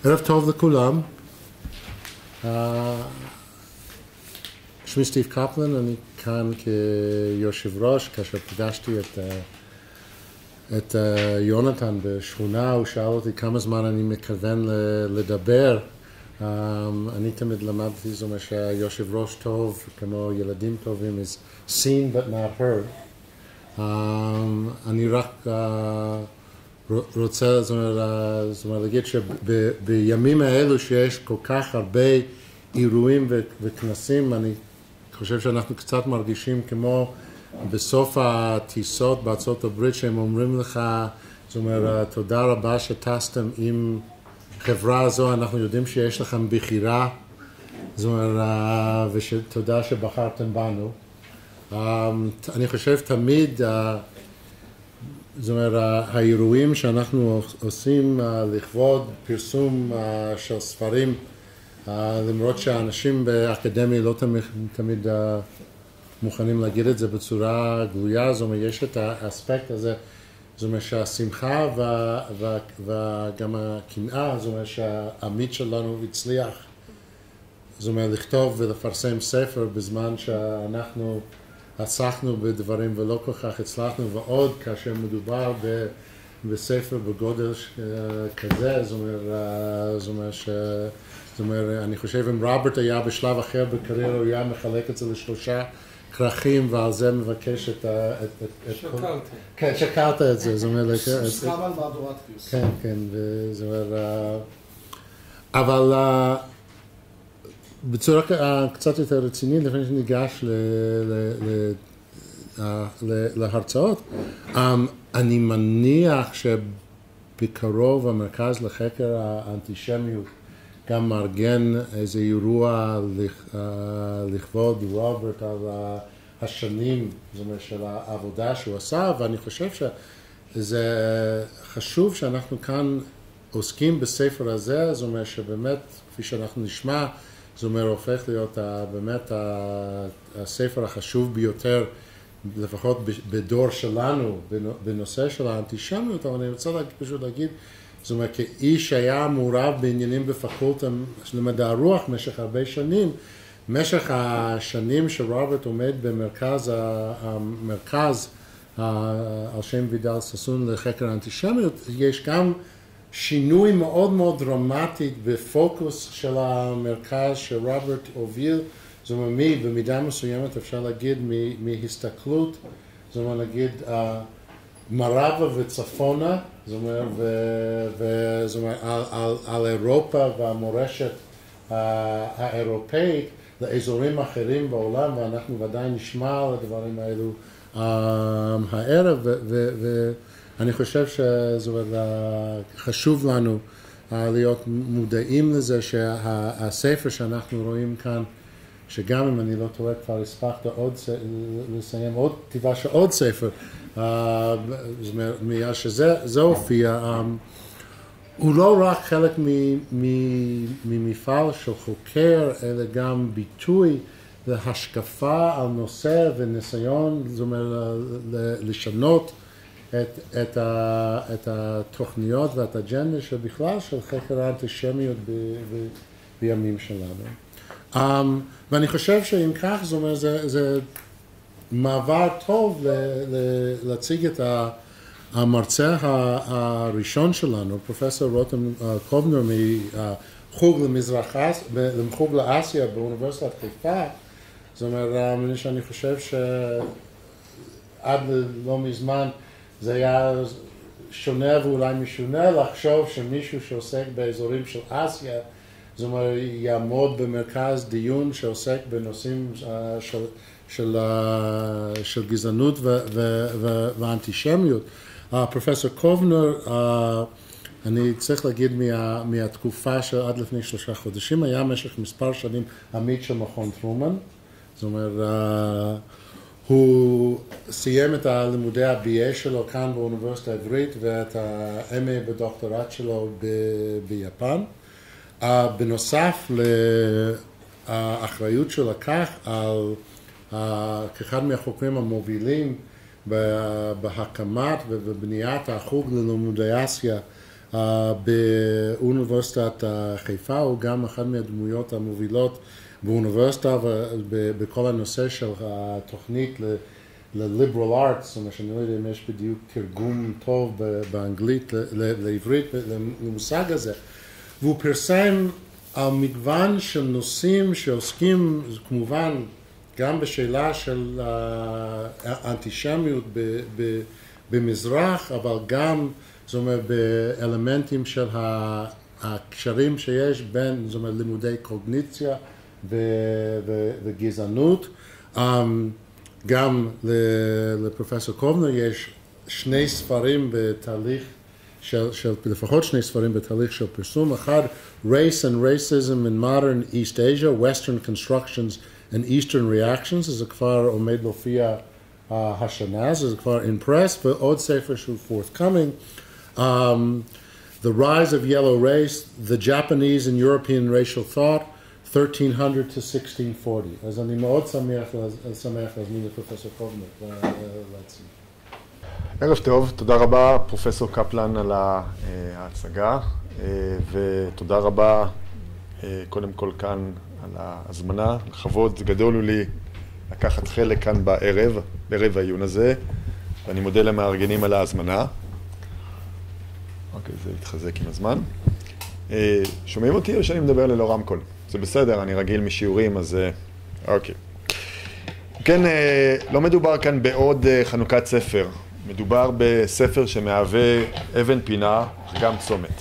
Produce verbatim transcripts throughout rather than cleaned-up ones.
ערב טוב לכולם. שמי סטיב קפלן, אני כאן כיושב ראש. כאשר פגשתי את, את יונתן בשכונה, הוא שאל אותי כמה זמן אני מתכוון לדבר. אני תמיד למדתי, זאת אומרת שהיושב ראש טוב, כמו ילדים טובים, is seen but not heard. אני רק רוצה, זאת אומרת, זאת אומרת, להגיד שבימים האלו שיש כל כך הרבה אירועים וכנסים, אני חושב שאנחנו קצת מרגישים כמו בסוף הטיסות בארצות הברית, שהם אומרים לך, זאת אומרת, תודה רבה שטסתם עם חברה הזו, אנחנו יודעים שיש לכם בחירה, זאת אומרת, ותודה שבחרתם בנו. אני חושב תמיד, זאת אומרת, האירועים שאנחנו עושים לכבוד פרסום של ספרים, למרות שהאנשים באקדמיה לא תמיד, תמיד מוכנים להגיד את זה בצורה גלויה, זאת אומרת, יש את האספקט הזה, זאת אומרת שהשמחה וגם הקנאה, זאת אומרת שהעמית שלנו הצליח, זאת אומרת, לכתוב ולפרסם ספר בזמן שאנחנו עסקנו בדברים ולא כל כך הצלחנו, ועוד כאשר מדובר ב, בספר בגודל כזה, זאת אומרת, זאת אומרת, זאת אומרת, אני חושב אם רוברט היה בשלב אחר בקריירה, הוא היה מחלק את זה לשלושה כרכים, ועל זה מבקש את ה... שקלתי. כן, שקלת את זה, זאת אומרת... סכם על מהדורת פיוס. כן, כן, זאת אומרת... אבל... בצורה קצת יותר רצינית, לפני שניגש להרצאות, אני מניח שבקרוב המרכז לחקר האנטישמיות גם מארגן איזה אירוע לכבוד רוברט על השנים, זאת אומרת, של העבודה שהוא עשה, ואני חושב שזה חשוב שאנחנו כאן עוסקים בספר הזה, זאת אומרת שבאמת, כפי שאנחנו נשמע, זאת אומרת, הופך להיות באמת הספר החשוב ביותר, לפחות בדור שלנו, בנושא של האנטישמיות, אבל אני רוצה פשוט להגיד, זאת אומרת, כאיש שהיה מעורב בעניינים בפקולטה למדעי הרוח במשך הרבה שנים, במשך השנים שרוברט עומד במרכז, המרכז על שם וידל ששון לחקר האנטישמיות, יש גם שינוי מאוד מאוד דרמטי בפוקוס של המרכז שרוברט הוביל, זאת אומרת, מי, במידה מסוימת אפשר להגיד מהסתכלות, זאת אומרת, נגיד, מערבה וצפונה, זאת אומרת, וזאת אומרת, על, על, על אירופה והמורשת האירופאית לאזורים אחרים בעולם, ואנחנו ודאי נשמע על הדברים האלו הערב, ו... אני חושב שחשוב לנו להיות מודעים לזה שהספר שאנחנו רואים כאן, שגם אם אני לא טועה כבר הספקת עוד לסיים עוד כתיבה של עוד ספר, מיד שזה הופיע, הוא לא רק חלק ממפעל של חוקר, אלא גם ביטוי להשקפה על נושא וניסיון, זאת אומרת, לשנות את, את, ה, את התוכניות ואת האג'נדה שבכלל של חקר האנטישמיות ב, ב, בימים שלנו. Um, ואני חושב שאם כך, זאת אומרת, זה, זה מעבר טוב ל, ל, להציג את המרצה הראשון שלנו, פרופסור רותם קובנר מחוג למזרח, מחוג לאסיה באוניברסיטת חיפה. זאת אומרת, שאני חושב שעד לא מזמן זה היה שונה ואולי משונה לחשוב שמישהו שעוסק באזורים של אסיה, זאת אומרת, יעמוד במרכז דיון שעוסק בנושאים של, של, של גזענות ו, ו, ו, ואנטישמיות. פרופסור קובנר, אני צריך להגיד מה, מהתקופה של עד לפני שלושה חודשים, היה במשך מספר שנים עמית של מכון טרומן, זאת אומרת, הוא סיים את הלימודי ה-בי איי שלו כאן באוניברסיטה העברית ואת ה-אם איי בדוקטורט שלו ב- ביפן. Uh, בנוסף לאחריות שלו לקח על uh, כאחד מהחוקרים המובילים בהקמת ובבניית החוג ללימודי אסיה uh, באוניברסיטת חיפה, הוא גם אחד מהדמויות המובילות באוניברסיטה ובכל הנושא של התוכנית ל-liberal arts, זאת אומרת שאני לא יודע אם יש בדיוק תרגום טוב באנגלית לעברית למושג הזה, והוא פרסם על מגוון של נושאים שעוסקים כמובן גם בשאלה של האנטישמיות במזרח, אבל גם זאת אומרת באלמנטים של הקשרים שיש בין זאת אומרת לימודי קוגניציה וגזענות. גם לפרופסור קובנר יש שני ספרים בתהליך של, של לפחות שני ספרים בתהליך של פרסום, אחד Race and Racism in Modern East Asia, Western Constructions and Eastern Reactions, זה כבר עומד להופיע uh, השנה, זה כבר in press, ועוד ספר שהוא forthcoming, um, The Rise of Yellow Race, The Japanese and European Racial Thought, thirteen hundred to sixteen forty. אז אני מאוד שמח, שמח להזמין את פרופסור קובנר להציג. ערב טוב, תודה רבה פרופסור קפלן על ההצגה, ותודה רבה קודם כל כאן על ההזמנה. לכבוד גדול הוא לי לקחת חלק כאן בערב, בערב העיון הזה, ואני מודה למארגנים על ההזמנה. אוקיי, זה יתחזק עם הזמן. שומעים אותי או שאני מדבר ללא רמקול? זה בסדר, אני רגיל משיעורים, אז אוקיי. כן, לא מדובר כאן בעוד חנוכת ספר. מדובר בספר שמהווה אבן פינה, אך גם צומת.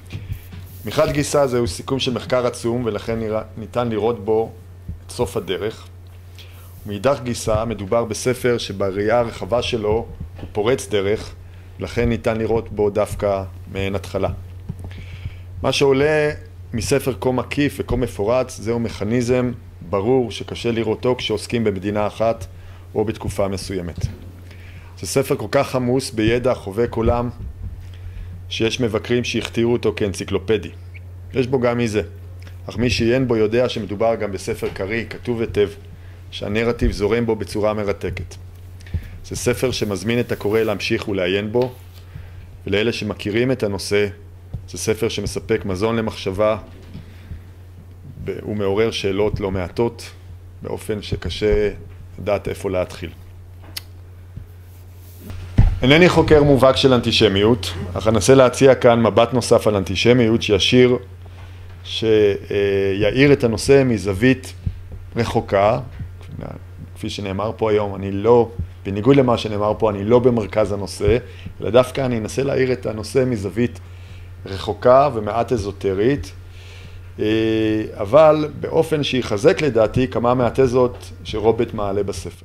מחד גיסא זהו סיכום של מחקר עצום, ולכן ניתן לראות בו את סוף הדרך. ומאידך גיסא מדובר בספר שבראייה הרחבה שלו הוא פורץ דרך, ולכן ניתן לראות בו דווקא מעין התחלה. מה שעולה מספר כה מקיף וכה מפורט, זהו מכניזם ברור שקשה לראותו כשעוסקים במדינה אחת או בתקופה מסוימת. זה ספר כל כך עמוס בידע חובק עולם, שיש מבקרים שהכתירו אותו כאנציקלופדי. יש בו גם מזה, אך מי שעיין בו יודע שמדובר גם בספר קריא, כתוב היטב, שהנרטיב זורם בו בצורה מרתקת. זה ספר שמזמין את הקורא להמשיך ולעיין בו, ולאלה שמכירים את הנושא, זה ספר שמספק מזון למחשבה, הוא מעורר שאלות לא מעטות, באופן שקשה לדעת איפה להתחיל. אינני חוקר מובהק של אנטישמיות, אך אנסה להציע כאן מבט נוסף על אנטישמיות שישיר, שיעיר את הנושא מזווית רחוקה. כפי שנאמר פה היום, אני לא, בניגוד למה שנאמר פה, אני לא במרכז הנושא, אלא דווקא אני אנסה להעיר את הנושא מזווית רחוקה ומעט אזוטרית, אבל באופן שיחזק לדעתי כמה מהתזות שרוברט מעלה בספר.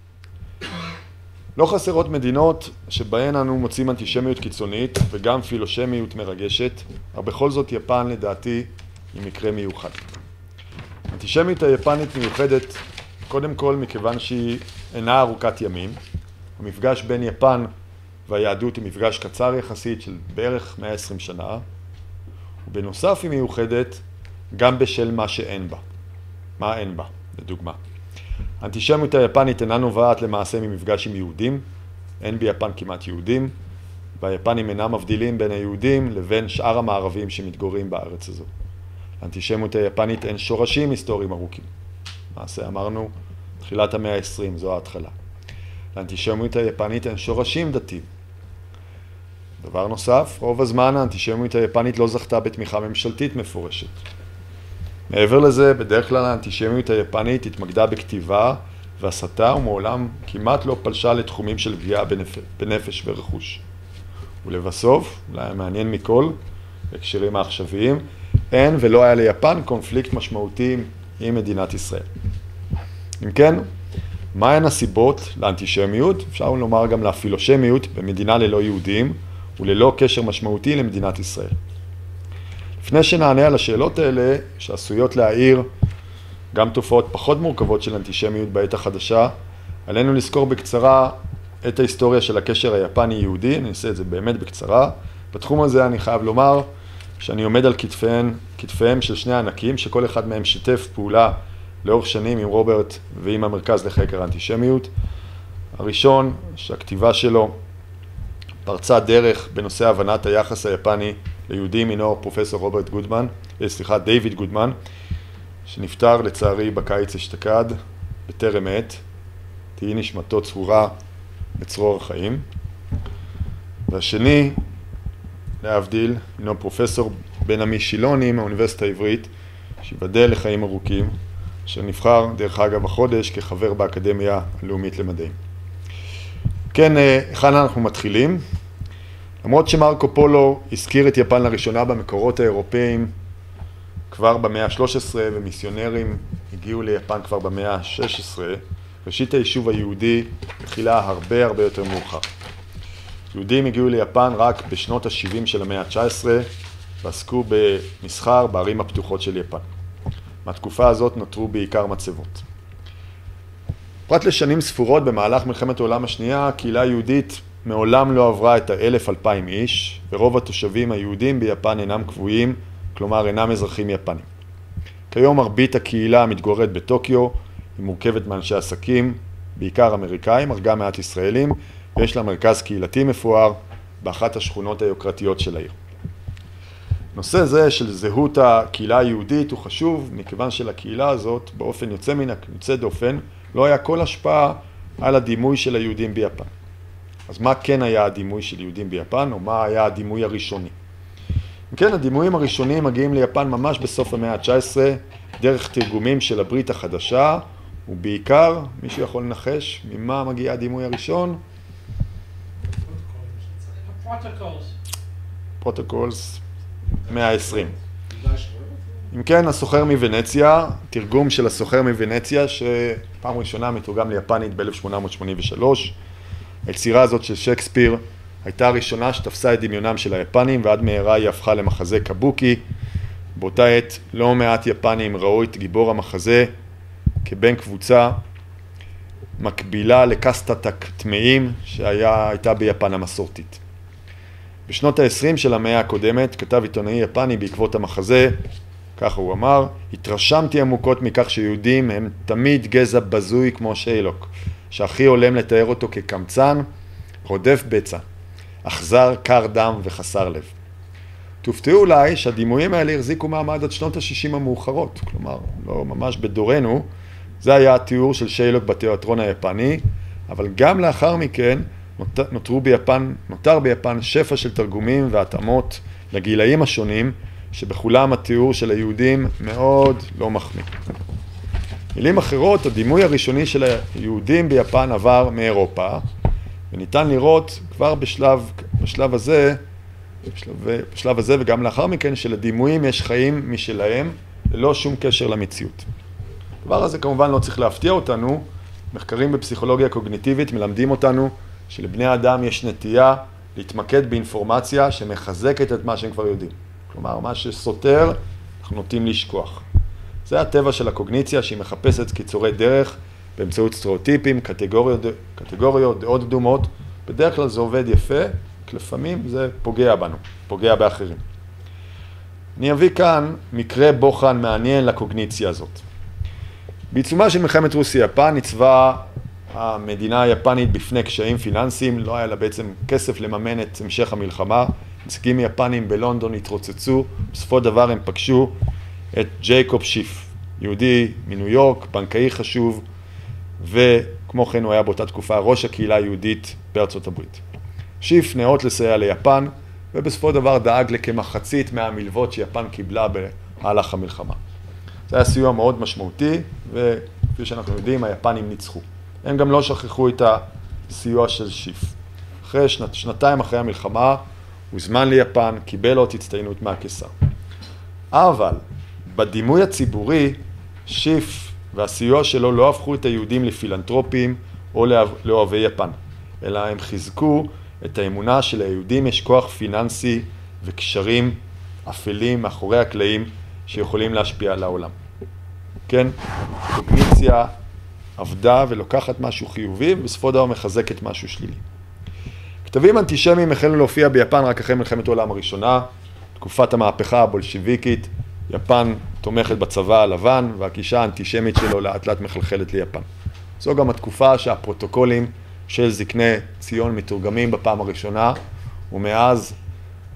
לא חסרות מדינות שבהן אנו מוצאים אנטישמיות קיצונית וגם פילושמיות מרגשת, אך בכל זאת יפן לדעתי היא מקרה מיוחד. האנטישמיות היפנית מיוחדת קודם כל מכיוון שהיא אינה ארוכת ימים. המפגש בין יפן והיהדות הוא מפגש קצר יחסית של בערך מאה ועשרים שנה, ובנוסף היא מיוחדת גם בשל מה שאין בה. מה אין בה, לדוגמה. האנטישמיות היפנית אינה נובעת למעשה ממפגש עם יהודים, אין ביפן כמעט יהודים, והיפנים אינם מבדילים בין היהודים לבין שאר המערבים שמתגוררים בארץ הזו. האנטישמיות היפנית אין שורשים היסטוריים ארוכים. למעשה אמרנו, תחילת המאה ה-עשרים, זו ההתחלה. לאנטישמיות היפנית אין שורשים דתיים. דבר נוסף, רוב הזמן האנטישמיות היפנית לא זכתה בתמיכה ממשלתית מפורשת. מעבר לזה, בדרך כלל האנטישמיות היפנית התמקדה בכתיבה והסתה, ומעולם כמעט לא פלשה לתחומים של פגיעה בנפש, בנפש ורכוש. ולבסוף, אולי המעניין מכל, בהקשרים העכשוויים, אין ולא היה ליפן קונפליקט משמעותי עם מדינת ישראל. אם כן, מהן הסיבות לאנטישמיות? אפשר לומר גם לפילושמיות במדינה ללא יהודים וללא קשר משמעותי למדינת ישראל. לפני שנענה על השאלות האלה, שעשויות להעיר גם תופעות פחות מורכבות של אנטישמיות בעת החדשה, עלינו לזכור בקצרה את ההיסטוריה של הקשר היפני-יהודי, אני אעשה את זה באמת בקצרה. בתחום הזה אני חייב לומר שאני עומד על כתפיהם, כתפיהם של שני ענקים, שכל אחד מהם שיתף פעולה לאורך שנים עם רוברט ועם המרכז לחקר האנטישמיות. הראשון, שהכתיבה שלו פרצה דרך בנושא הבנת היחס היפני ליהודים הינו פרופסור רוברט גודמן, סליחה, דיוויד גודמן, שנפטר לצערי בקיץ אשתקד, בטרם עת, תהי נשמתו צרורה בצרור החיים. והשני, להבדיל, הינו פרופסור בן עמי שילוני מהאוניברסיטה העברית, שיבדל לחיים ארוכים, אשר נבחר דרך אגב החודש כחבר באקדמיה הלאומית למדעים. כן, היכן אנחנו מתחילים? למרות שמרקו פולו הזכיר את יפן לראשונה במקורות האירופאים כבר במאה ה-שלוש עשרה, ומיסיונרים הגיעו ליפן כבר במאה ה-שש עשרה, ראשית היישוב היהודי התחילה הרבה הרבה יותר מאוחר. יהודים הגיעו ליפן רק בשנות ה-שבעים של המאה ה-תשע עשרה, ועסקו במסחר בערים הפתוחות של יפן. מהתקופה הזאת נותרו בעיקר מצבות. פרט לשנים ספורות במהלך מלחמת העולם השנייה, הקהילה היהודית מעולם לא עברה את האלף אלפיים איש, ורוב התושבים היהודים ביפן אינם קבועים, כלומר אינם אזרחים יפנים. כיום מרבית הקהילה המתגוררת בטוקיו, היא מורכבת מאנשי עסקים, בעיקר אמריקאים, אך גם מעט ישראלים, ויש לה מרכז קהילתי מפואר באחת השכונות היוקרתיות של העיר. נושא זה של זהות הקהילה היהודית הוא חשוב, מכיוון שלקהילה הזאת, באופן יוצא מן יוצא דופן, לא היה כל השפעה על הדימוי של היהודים ביפן. אז מה כן היה הדימוי של יהודים ביפן, או מה היה הדימוי הראשוני? כן, הדימויים הראשונים מגיעים ליפן ממש בסוף המאה ה-תשע עשרה, דרך תרגומים של הברית החדשה, ובעיקר, מישהו יכול לנחש, ממה מגיע הדימוי הראשון? פרוטוקולס. מאה ועשרים. אם כן, הסוחר מוונציה, תרגום של הסוחר מוונציה, שפעם ראשונה מתורגם ליפנית ב-אלף שמונה מאות שמונים ושלוש. היצירה הזאת של שייקספיר הייתה הראשונה שתפסה את דמיונם של היפנים, ועד מהרה היא הפכה למחזה קבוקי. באותה עת לא מעט יפנים ראו את גיבור המחזה כבן קבוצה מקבילה לקסטת הטמאים שהייתה ביפן המסורתית. בשנות ה-עשרים של המאה הקודמת כתב עיתונאי יפני בעקבות המחזה, ככה הוא אמר, התרשמתי עמוקות מכך שיהודים הם תמיד גזע בזוי כמו שיילוק, שהכי הולם לתאר אותו כקמצן, רודף בצע, אכזר, קר דם וחסר לב. תופתעו אולי שהדימויים האלה החזיקו מעמד עד שנות ה-שישים המאוחרות, כלומר, לא ממש בדורנו, זה היה התיאור של שיילוק בתיאטרון היפני, אבל גם לאחר מכן נותרו ביפן, נותר ביפן שפע של תרגומים והתאמות לגילאים השונים, שבכולם התיאור של היהודים מאוד לא מחמיא. מילים אחרות, הדימוי הראשוני של היהודים ביפן עבר מאירופה, וניתן לראות כבר בשלב, בשלב הזה, בשלב, בשלב הזה וגם לאחר מכן, שלדימויים יש חיים משלהם, ללא שום קשר למציאות. הדבר הזה כמובן לא צריך להפתיע אותנו, מחקרים בפסיכולוגיה קוגניטיבית מלמדים אותנו שלבני האדם יש נטייה להתמקד באינפורמציה שמחזקת את מה שהם כבר יודעים. כלומר, מה שסותר, אנחנו נוטים לשכוח. זה הטבע של הקוגניציה, שהיא מחפשת קיצורי דרך באמצעות סטריאוטיפים, קטגוריות, קטגוריות, דעות קדומות. בדרך כלל זה עובד יפה, לפעמים זה פוגע בנו, פוגע באחרים. אני אביא כאן מקרה בוחן מעניין לקוגניציה הזאת. בעיצומה של מלחמת רוסיה-יפן ניצבה המדינה היפנית בפני קשיים פיננסיים, לא היה לה בעצם כסף לממן את המשך המלחמה. נציגים יפנים בלונדון התרוצצו, בסופו דבר הם פגשו את ג'ייקוב שיף, יהודי מניו יורק, בנקאי חשוב, וכמו כן הוא היה באותה תקופה ראש הקהילה היהודית בארצות הברית. שיף נאות לסייע ליפן, ובסופו דבר דאג לכמחצית מהמלוות שיפן קיבלה במהלך המלחמה. זה היה סיוע מאוד משמעותי, וכפי שאנחנו יודעים, היפנים ניצחו. הם גם לא שכחו את הסיוע של שיף. אחרי שנת, שנתיים אחרי המלחמה, הוא הוזמן ליפן, קיבל עוד הצטיינות מהקיסר. אבל בדימוי הציבורי, שיף והסיוע שלו לא הפכו את היהודים לפילנטרופים או לאוהבי יפן, אלא הם חיזקו את האמונה של היהודים יש כוח פיננסי וקשרים אפלים מאחורי הקלעים שיכולים להשפיע על העולם. כן, קוגניציה עבדה ולוקחת משהו חיובי, ובסופו דבר מחזקת משהו שלילי. כתבים אנטישמיים החלו להופיע ביפן רק אחרי מלחמת העולם הראשונה, תקופת המהפכה הבולשיביקית, יפן תומכת בצבא הלבן, והגישה האנטישמית שלו לאט לאט מחלחלת ליפן. זו גם התקופה שהפרוטוקולים של זקני ציון מתורגמים בפעם הראשונה, ומאז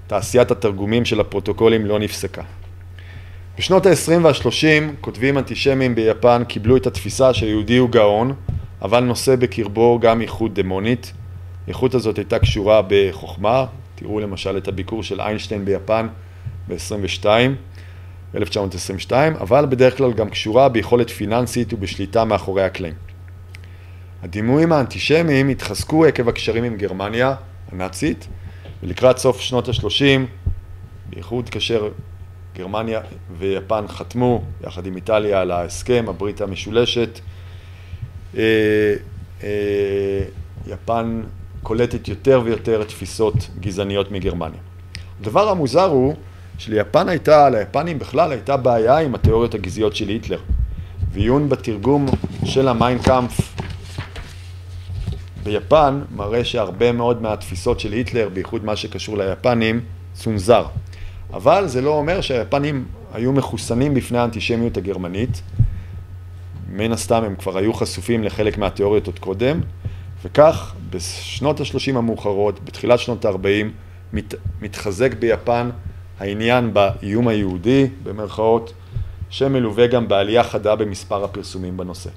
תעשיית התרגומים של הפרוטוקולים לא נפסקה. בשנות ה-עשרים וה-שלושים כותבים אנטישמיים ביפן קיבלו את התפיסה שהיהודי הוא גאון, אבל נושא בקרבו גם איכות דמונית. האיכות הזאת הייתה קשורה בחוכמה, תראו למשל את הביקור של איינשטיין ביפן ב-עשרים ושתיים, אלף תשע מאות עשרים ושתיים, אבל בדרך כלל גם קשורה ביכולת פיננסית ובשליטה מאחורי הקלעים. הדימויים האנטישמיים התחזקו עקב הקשרים עם גרמניה הנאצית, ולקראת סוף שנות ה-שלושים, בייחוד כאשר גרמניה ויפן חתמו יחד עם איטליה על ההסכם, הברית המשולשת, יפן קולטת יותר ויותר תפיסות גזעניות מגרמניה. הדבר המוזר הוא שליפן הייתה, ליפנים בכלל הייתה בעיה עם התיאוריות הגזעיות של היטלר. ועיון בתרגום של המיינקאמפף ביפן מראה שהרבה מאוד מהתפיסות של היטלר, בייחוד מה שקשור ליפנים, צונזר. אבל זה לא אומר שהיפנים היו מחוסנים בפני האנטישמיות הגרמנית. מן הסתם הם כבר היו חשופים לחלק מהתיאוריות עוד קודם, וכך בשנות ה-שלושים המאוחרות, בתחילת שנות ה-ארבעים, מת, מתחזק ביפן העניין באיום היהודי, במרכאות, שמלווה גם בעלייה חדה במספר הפרסומים בנושא.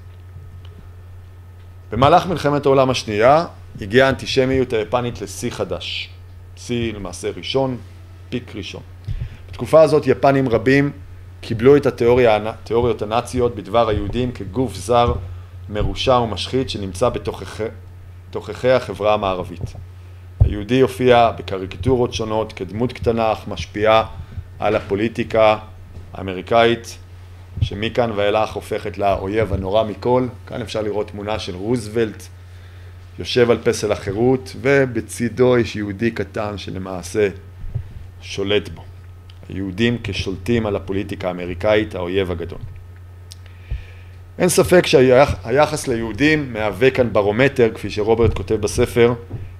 במהלך מלחמת העולם השנייה הגיעה האנטישמיות היפנית לשיא חדש. שיא למעשה ראשון, פיק ראשון. בתקופה הזאת יפנים רבים קיבלו את התיאוריות הנאציות בדבר היהודים כגוף זר, מרושע ומשחית שנמצא בתוככי החברה המערבית. היהודי הופיע בקריקטורות שונות כדמות קטנה אך משפיעה על הפוליטיקה האמריקאית, שמכאן ואילך הופכת לאויב הנורא מכל. כאן אפשר לראות תמונה של רוזוולט, יושב על פסל החירות, ובצידו יש יהודי קטן שלמעשה שולט בו. היהודים כשולטים על הפוליטיקה האמריקאית, האויב הגדול. אין ספק שהיחס ליהודים מהווה כאן ברומטר, כפי שרוברט כותב בספר,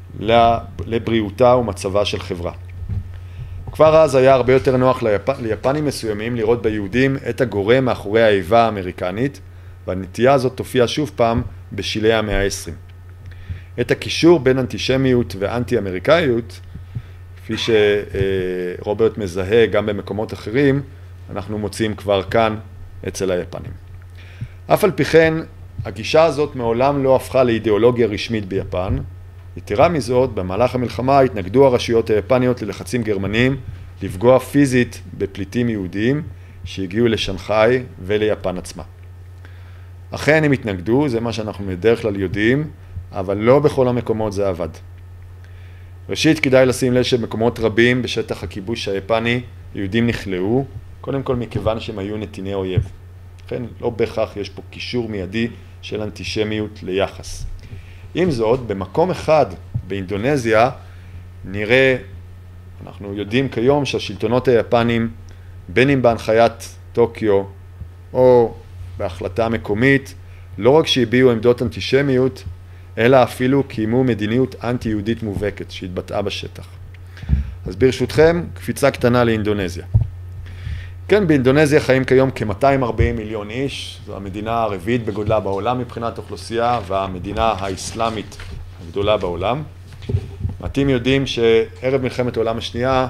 לבריאותה ומצבה של חברה. כבר אז היה הרבה יותר נוח ליפ... ליפנים מסוימים לראות ביהודים את הגורם מאחורי האיבה האמריקנית, והנטייה הזאת תופיע שוב פעם בשלהי המאה ה-עשרים. את הקישור בין אנטישמיות ואנטי-אמריקאיות, כפי שרוברט מזהה גם במקומות אחרים, אנחנו מוצאים כבר כאן אצל היפנים. אף על פי כן, הגישה הזאת מעולם לא הפכה לאידיאולוגיה רשמית ביפן. יתרה מזאת, במהלך המלחמה התנגדו הרשויות היפניות ללחצים גרמניים לפגוע פיזית בפליטים יהודיים שהגיעו לשנגחאי וליפן עצמה. אכן הם התנגדו, זה מה שאנחנו בדרך כלל יודעים, אבל לא בכל המקומות זה עבד. ראשית, כדאי לשים לב שמקומות רבים בשטח הכיבוש היפני, יהודים נכלאו, קודם כל מכיוון שהם היו נתיני אויב. לכן לא בהכרח יש פה קישור מיידי של אנטישמיות ליחס. עם זאת, במקום אחד באינדונזיה נראה, אנחנו יודעים כיום שהשלטונות היפנים, בין אם בהנחיית טוקיו או בהחלטה מקומית, לא רק שהביעו עמדות אנטישמיות, אלא אפילו קיימו מדיניות אנטי-יהודית מובהקת שהתבטאה בשטח. אז ברשותכם, קפיצה קטנה לאינדונזיה. כן, באינדונזיה חיים כיום כ-מאתיים וארבעים מיליון איש, זו המדינה הרביעית בגודלה בעולם מבחינת אוכלוסייה, והמדינה האסלאמית הגדולה בעולם. מעטים יודעים שערב מלחמת העולם השנייה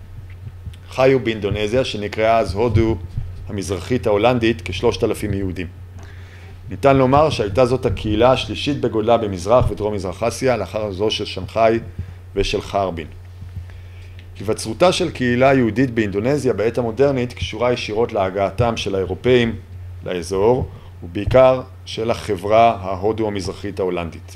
חיו באינדונזיה, שנקראה אז הודו המזרחית ההולנדית, כשלושת אלפים יהודים. ניתן לומר שהייתה זאת הקהילה השלישית בגודלה במזרח ודרום מזרח אסיה, לאחר זו של שנגחאי ושל חרבין. היווצרותה של קהילה יהודית באינדונזיה בעת המודרנית קשורה ישירות להגעתם של האירופאים לאזור, ובעיקר של החברה ההודו המזרחית ההולנדית.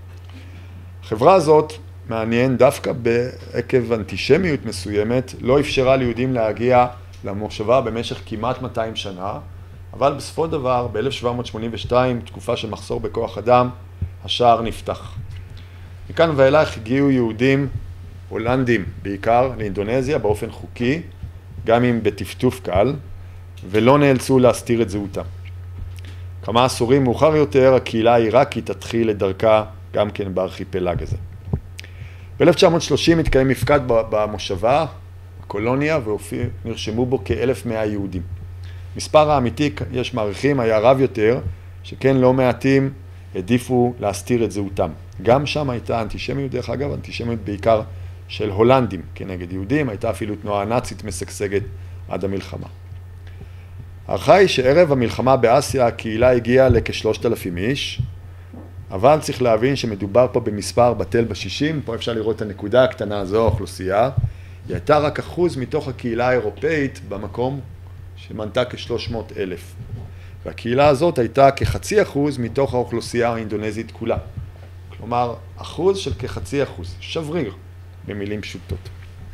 החברה הזאת, מעניין דווקא בעקב אנטישמיות מסוימת, לא אפשרה ליהודים להגיע למושבה במשך כמעט מאתיים שנה, אבל בסופו דבר, ב-אלף שבע מאות שמונים ושתיים, תקופה של מחסור בכוח אדם, השער נפתח. מכאן ואילך הגיעו יהודים הולנדים בעיקר לאינדונזיה באופן חוקי, גם אם בטפטוף קל, ולא נאלצו להסתיר את זהותם. כמה עשורים מאוחר יותר, הקהילה העיראקית תתחיל את דרכה גם כן בארכיפלג הזה. ב-אלף תשע מאות שלושים התקיים מפקד במושבה, הקולוניה, ונרשמו בו כ-אלף ומאה יהודים. מספר האמיתי, יש מעריכים, היה רב יותר, שכן לא מעטים העדיפו להסתיר את זהותם. גם שם הייתה אנטישמיות, דרך אגב, אנטישמיות בעיקר של הולנדים כנגד יהודים, הייתה אפילו תנועה נאצית משגשגת עד המלחמה. הערכה היא שערב המלחמה באסיה הקהילה הגיעה לכ-שלושת אלפים איש, אבל צריך להבין שמדובר פה במספר בטל בשישים, פה אפשר לראות את הנקודה הקטנה הזו, האוכלוסייה, היא הייתה רק אחוז מתוך הקהילה האירופאית במקום שמנתה כ-שלוש מאות אלף. והקהילה הזאת הייתה כחצי אחוז מתוך האוכלוסייה האינדונזית כולה. כלומר, אחוז של כחצי אחוז, שבריר, במילים פשוטות.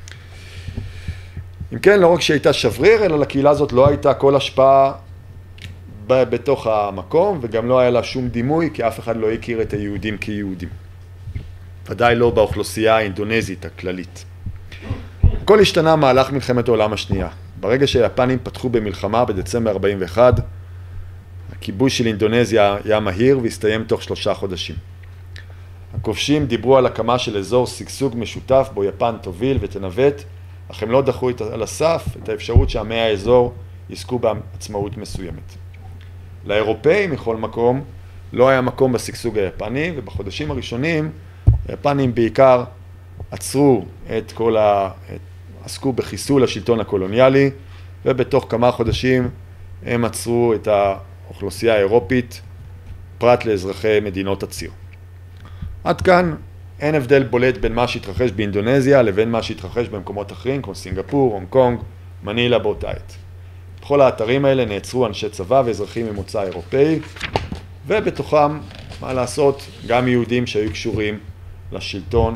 אם כן, לא רק שהייתה שבריר, אלא לקהילה הזאת לא הייתה כל השפעה בתוך המקום, וגם לא היה לה שום דימוי, כי אף אחד לא הכיר את היהודים כיהודים. ודאי לא באוכלוסייה האינדונזית הכללית. הכל השתנה מהלך מלחמת העולם השנייה. ברגע שהיפנים פתחו במלחמה בדצמבר ארבעים ואחת, הכיבוש של אינדונזיה היה מהיר והסתיים תוך שלושה חודשים. הכובשים דיברו על הקמה של אזור שגשוג משותף בו יפן תוביל ותנווט, אך הם לא דחו על הסף את האפשרות שעמי האזור יזכו בעצמאות מסוימת. לאירופאים מכל מקום לא היה מקום בשגשוג היפני, ובחודשים הראשונים היפנים בעיקר עצרו את כל ה... עסקו בחיסול השלטון הקולוניאלי, ובתוך כמה חודשים הם עצרו את האוכלוסייה האירופית פרט לאזרחי מדינות הציר. עד כאן אין הבדל בולט בין מה שהתרחש באינדונזיה לבין מה שהתרחש במקומות אחרים כמו סינגפור, הונג קונג, מנילה באותה עת. בכל האתרים האלה נעצרו אנשי צבא ואזרחים ממוצא אירופאי, ובתוכם, מה לעשות, גם יהודים שהיו קשורים לשלטון.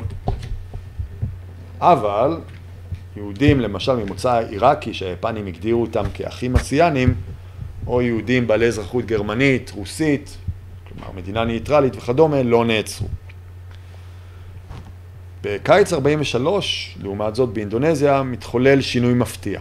אבל יהודים למשל ממוצא עיראקי שהיפנים הגדירו אותם כאחים אסיאנים, או יהודים בעלי אזרחות גרמנית, רוסית, כלומר מדינה ניטרלית וכדומה, לא נעצרו. בקיץ ארבעים ושלוש, לעומת זאת באינדונזיה, מתחולל שינוי מפתיע.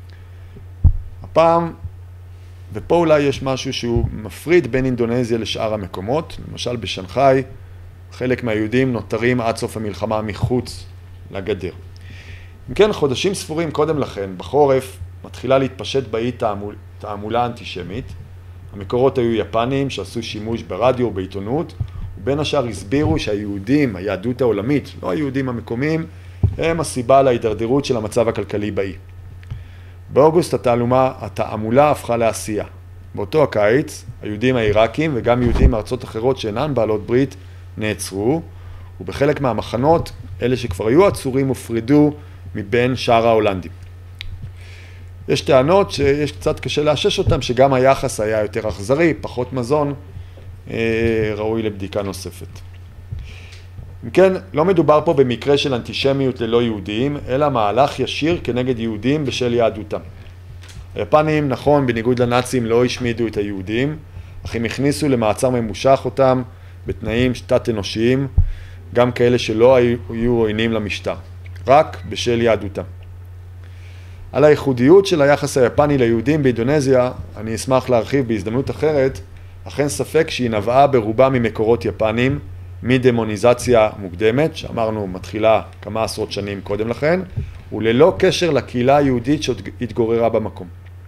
הפעם, ופה אולי יש משהו שהוא מפריד בין אינדונזיה לשאר המקומות, למשל בשנגחאי, חלק מהיהודים נותרים עד סוף המלחמה מחוץ לגדר. אם כן, חודשים ספורים קודם לכן, בחורף, מתחילה להתפשט באי תעמול, תעמולה אנטישמית. המקורות היו יפנים שעשו שימוש ברדיו ובעיתונות, ובין השאר הסבירו שהיהודים, היהדות העולמית, לא היהודים המקומיים, הם הסיבה להידרדרות של המצב הכלכלי באי. באוגוסט התעלומה, התעמולה הפכה לעשייה. באותו הקיץ, היהודים העיראקים וגם יהודים מארצות אחרות שאינן בעלות ברית נעצרו, ובחלק מהמחנות, אלה שכבר היו עצורים הופרדו מבין שאר ההולנדים. יש טענות שיש קצת קשה לאשש אותם, שגם היחס היה יותר אכזרי, פחות מזון, ראוי לבדיקה נוספת. אם כן, לא מדובר פה במקרה של אנטישמיות ללא יהודים, אלא מהלך ישיר כנגד יהודים בשל יהדותם. היפנים, נכון, בניגוד לנאצים, לא השמידו את היהודים, אך הם הכניסו למעצר ממושך אותם בתנאים תת-אנושיים, גם כאלה שלא היו עוינים למשטר, רק בשל יהדותם. על הייחודיות של היחס היפני ליהודים באינדונזיה, אני אשמח להרחיב בהזדמנות אחרת, אך אין ספק שהיא נבעה ברובה ממקורות יפנים, מדמוניזציה מוקדמת, שאמרנו מתחילה כמה עשרות שנים קודם לכן, וללא קשר לקהילה היהודית שהתגוררה במקום.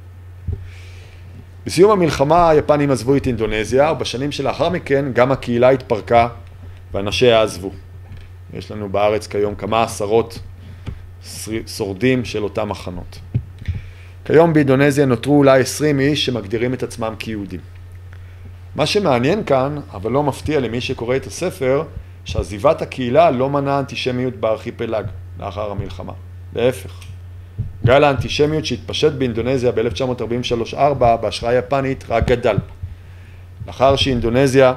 בסיום המלחמה היפנים עזבו את אינדונזיה, ובשנים שלאחר מכן גם הקהילה התפרקה ואנשיה עזבו. יש לנו בארץ כיום כמה עשרות שורדים של אותם מחנות. כיום באינדונזיה נותרו אולי עשרים איש שמגדירים את עצמם כיהודים. מה שמעניין כאן, אבל לא מפתיע למי שקורא את הספר, שעזיבת הקהילה לא מנעה אנטישמיות בארכיפלג לאחר המלחמה. להפך. גל האנטישמיות שהתפשט באינדונזיה ב-אלף תשע מאות ארבעים ושלוש ארבע בהשראה יפנית רק גדל. לאחר שאינדונזיה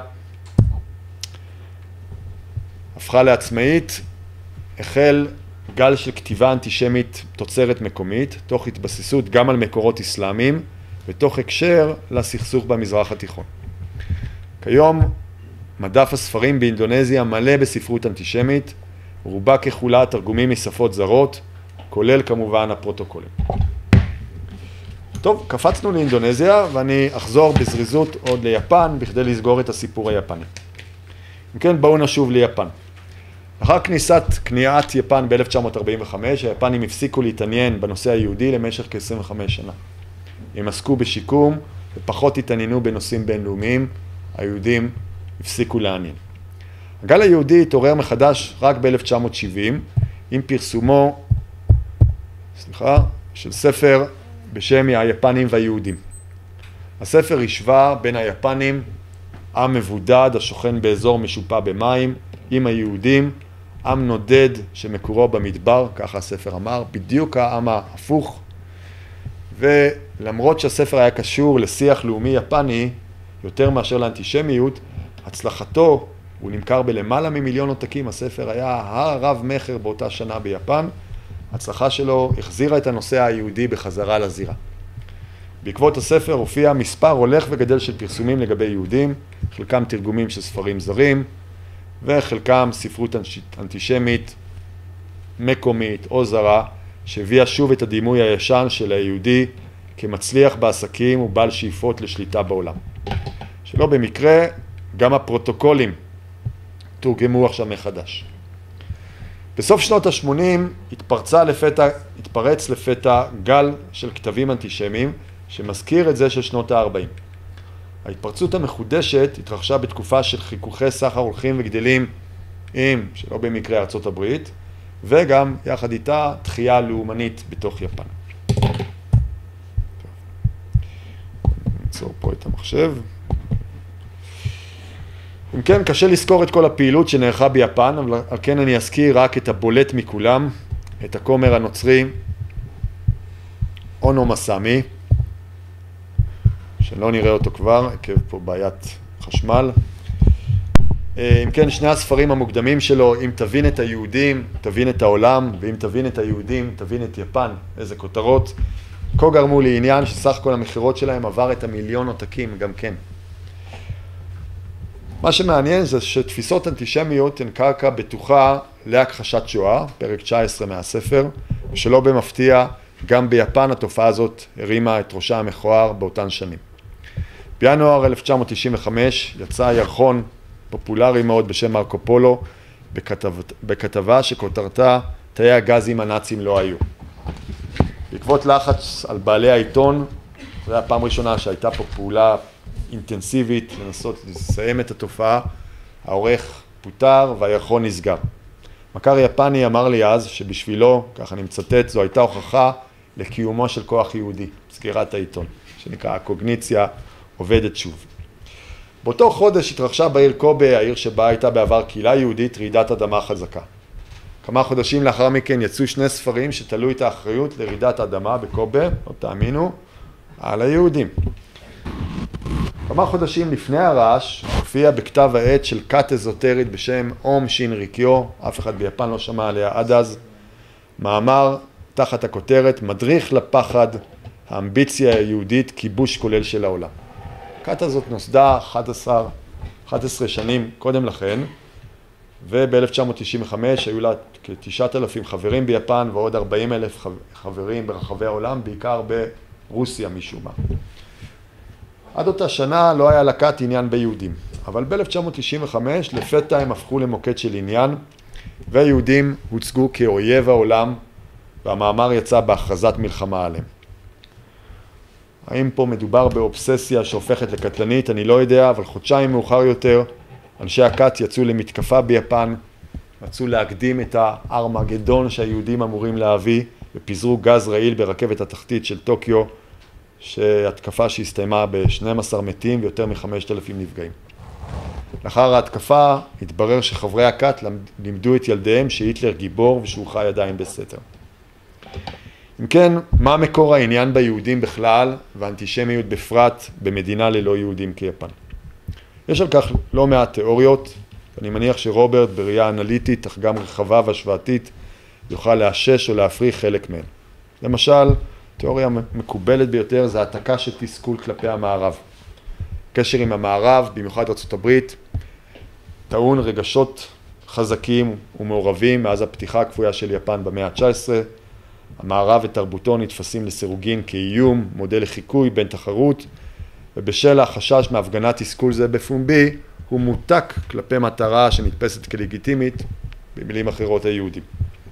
הפכה לעצמאית, החל גל של כתיבה אנטישמית תוצרת מקומית, תוך התבססות גם על מקורות אסלאמיים, ותוך הקשר לסכסוך במזרח התיכון. כיום מדף הספרים באינדונזיה מלא בספרות אנטישמית, רובה ככולה תרגומים משפות זרות, כולל כמובן הפרוטוקולים. טוב, קפצנו לאינדונזיה ואני אחזור בזריזות עוד ליפן בכדי לסגור את הסיפור היפני. אם כן, בואו נשוב ליפן. לאחר כניסת כניעת יפן ב-אלף תשע מאות ארבעים וחמש, היפנים הפסיקו להתעניין בנושא היהודי למשך כ-עשרים וחמש שנה. הם עסקו בשיקום ופחות התעניינו בנושאים בינלאומיים, היהודים הפסיקו לעניין. הגל היהודי התעורר מחדש רק ב-אלף תשע מאות שבעים, עם פרסומו, סליחה, של ספר בשם היפנים והיהודים. הספר השווה בין היפנים, עם מבודד השוכן באזור משופע במים, עם היהודים, עם נודד שמקורו במדבר, ככה הספר אמר, בדיוק העם ההפוך. ולמרות שהספר היה קשור לשיח לאומי יפני, יותר מאשר לאנטישמיות, הצלחתו, הוא נמכר בלמעלה ממיליון עותקים, הספר היה הרב מחר באותה שנה ביפן, ההצלחה שלו החזירה את הנושא היהודי בחזרה לזירה. בעקבות הספר הופיע מספר הולך וגדל של פרסומים לגבי יהודים, חלקם תרגומים של ספרים זרים, וחלקם ספרות אנטישמית, מקומית או זרה, שהביאה שוב את הדימוי הישן של היהודי כמצליח בעסקים ובעל שאיפות לשליטה בעולם. שלא במקרה, גם הפרוטוקולים תורגמו עכשיו מחדש. בסוף שנות ה-שמונים התפרצה לפתע, התפרץ לפתע גל של כתבים אנטישמיים שמזכיר את זה של שנות ה-ארבעים. ההתפרצות המחודשת התרחשה בתקופה של חיכוכי סחר הולכים וגדלים עם, שלא במקרה, ארצות הברית, וגם יחד איתה דחייה לאומנית בתוך יפן. נעצור פה את המחשב. אם כן, קשה לזכור את כל הפעילות שנערכה ביפן, אבל על כן אני אזכיר רק את הבולט מכולם, את הכומר הנוצרי אונו מסאמי, שלא נראה אותו כבר, עקב פה בעיית חשמל. אם כן, שני הספרים המוקדמים שלו, אם תבין את היהודים, תבין את העולם, ואם תבין את היהודים, תבין את יפן, איזה כותרות. כה גרמו לי עניין שסך כל המחירות שלהם עבר את המיליון עותקים גם כן. מה שמעניין זה שתפיסות אנטישמיות הן קרקע בטוחה להכחשת שואה, פרק תשע עשרה מהספר, ושלא במפתיע, גם ביפן התופעה הזאת הרימה את ראשה המכוער באותן שנים. בינואר אלף תשע מאות תשעים וחמש יצא ירחון פופולרי מאוד בשם מרקו פולו, בכתב, בכתבה שכותרתה תאי הגזים הנאצים לא היו. בעקבות לחץ על בעלי העיתון, זו הייתה הפעם ראשונה שהייתה פה פעולה אינטנסיבית לנסות לסיים את התופעה, העורך פוטר והירחון נסגר. מכר יפני אמר לי אז שבשבילו, כך אני מצטט, זו הייתה הוכחה לקיומו של כוח יהודי, סגירת העיתון, שנקרא הקוגניציה עובדת שוב. באותו חודש התרחשה בעיר קובה, העיר שבה הייתה בעבר קהילה יהודית, רעידת אדמה חזקה. כמה חודשים לאחר מכן יצאו שני ספרים שתלו את האחריות לרעידת האדמה בקובה, לא תאמינו, על היהודים. כמה חודשים לפני הרעש הופיע בכתב העת של כת אזוטרית בשם אום שין ריקיו, אף אחד ביפן לא שמע עליה עד אז, מאמר תחת הכותרת מדריך לפחד, האמביציה היהודית, כיבוש כולל של העולם. הכת הזאת נוסדה אחת עשרה שנים קודם לכן, וב-אלף תשע מאות תשעים וחמש היו לה כ-תשעת אלפים חברים ביפן ועוד ארבעים אלף חברים ברחבי העולם, בעיקר ברוסיה משום מה. עד אותה שנה לא היה לכת עניין ביהודים, אבל ב-אלף תשע מאות תשעים וחמש לפתע הם הפכו למוקד של עניין, והיהודים הוצגו כאויב העולם, והמאמר יצא בהכרזת מלחמה עליהם. האם פה מדובר באובססיה שהופכת לקטלנית? אני לא יודע, אבל חודשיים מאוחר יותר, אנשי הכת יצאו למתקפה ביפן, רצו להקדים את הארמגדון שהיהודים אמורים להביא, ופיזרו גז רעיל ברכבת התחתית של טוקיו, שהתקפה שהסתיימה ב-שנים עשר מתים ויותר מ-חמשת אלפים נפגעים. לאחר ההתקפה התברר שחברי הכת לימדו את ילדיהם שהיטלר גיבור ושהוא חי עדיין בסתר. אם כן, מה מקור העניין ביהודים בכלל והאנטישמיות בפרט במדינה ללא יהודים כיפן? יש על כך לא מעט תיאוריות, ואני מניח שרוברט בראייה אנליטית אך גם רחבה והשוואתית יוכל לאשש או להפריך חלק מהן. למשל, תיאוריה מקובלת ביותר זה העתקה של תסכול כלפי המערב. קשר עם המערב, במיוחד ארצות הברית, טעון רגשות חזקים ומעורבים מאז הפתיחה הכפויה של יפן במאה ה-תשע עשרה. המערב ותרבותו נתפסים לסירוגין כאיום, מודל לחיקוי בין תחרות, ובשל החשש מהפגנת תסכול זה בפומבי, הוא מותק כלפי מטרה שנתפסת כלגיטימית, במילים אחרות היהודים.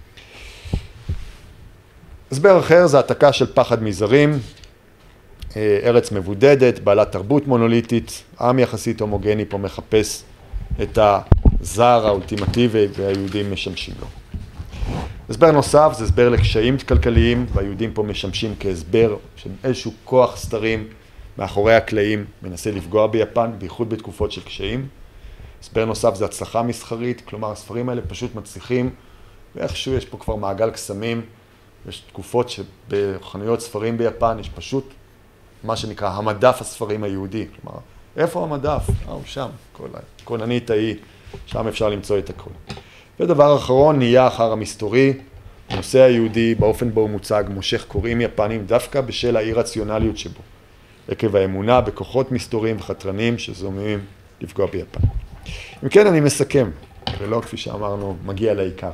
הסבר אחר זה העתקה של פחד מזרים, ארץ מבודדת, בעלת תרבות מונוליטית, עם יחסית הומוגני פה מחפש את הזר האולטימטיבי והיהודים משמשים לו. הסבר נוסף זה הסבר לקשיים כלכליים, והיהודים פה משמשים כהסבר של איזשהו כוח סתרים מאחורי הקלעים, מנסה לפגוע ביפן, בייחוד בתקופות של קשיים. הסבר נוסף זה הצלחה מסחרית, כלומר הספרים האלה פשוט מצליחים, ואיכשהו יש פה כבר מעגל קסמים, יש תקופות שבחנויות ספרים ביפן יש פשוט מה שנקרא המדף הספרים היהודי, כלומר, איפה המדף? אה, הוא שם, כוננית ההיא, שם אפשר למצוא את הכל. ודבר אחרון, נהיה אחר המסתורי, הנושא היהודי באופן בו הוא מוצג מושך קוראים יפנים דווקא בשל האי-רציונליות שבו, עקב האמונה בכוחות מסתוריים וחתרנים שזוממים לפגוע ביפן. אם כן, אני מסכם, ולא כפי שאמרנו, מגיע לעיקר.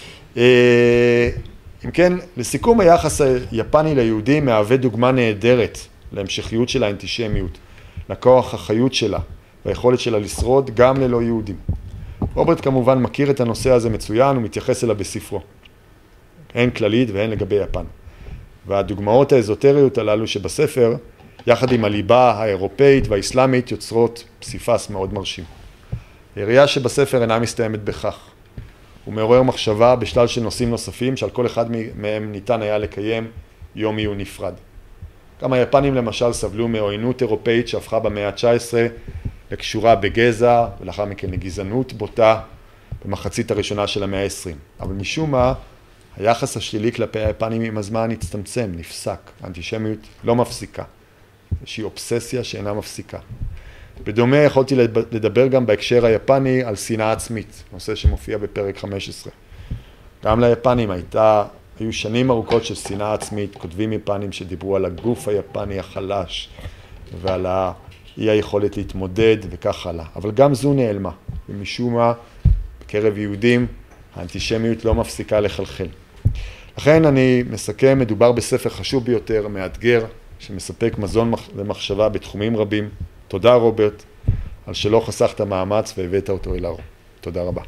אם כן, לסיכום, היחס היפני ליהודים מהווה דוגמה נהדרת להמשכיות של האנטישמיות, לכוח החיות שלה והיכולת שלה לשרוד גם ללא יהודים. רוברט כמובן מכיר את הנושא הזה מצוין ומתייחס אליו בספרו, הן כללית והן לגבי יפן. והדוגמאות האזוטריות הללו שבספר, יחד עם הליבה האירופאית והאסלאמית, יוצרות פסיפס מאוד מרשים. היריעה שבספר אינה מסתיימת בכך. הוא מעורר מחשבה בשלל של נושאים נוספים, שעל כל אחד מהם ניתן היה לקיים יום עיון נפרד. גם היפנים למשל סבלו מעוינות אירופאית שהפכה במאה ה-תשע עשרה לקשורה בגזע ולאחר מכן לגזענות בוטה במחצית הראשונה של המאה ה-עשרים. אבל משום מה, היחס השלילי כלפי היפנים עם הזמן הצטמצם, נפסק. האנטישמיות לא מפסיקה. איזושהי אובססיה שאינה מפסיקה. בדומה יכולתי לדבר גם בהקשר היפני על שנאה עצמית, נושא שמופיע בפרק חמש עשרה. גם ליפנים הייתה, היו שנים ארוכות של שנאה עצמית, כותבים יפנים שדיברו על הגוף היפני החלש ועל אי היכולת להתמודד וכך הלאה. אבל גם זו נעלמה, ומשום מה בקרב יהודים האנטישמיות לא מפסיקה לחלחל. לכן אני מסכם, מדובר בספר חשוב ביותר, מאתגר, שמספק מזון ומחשבה בתחומים רבים. תודה רוברט, על שלא חסכת מאמץ והבאת אותו אל האור. תודה רבה.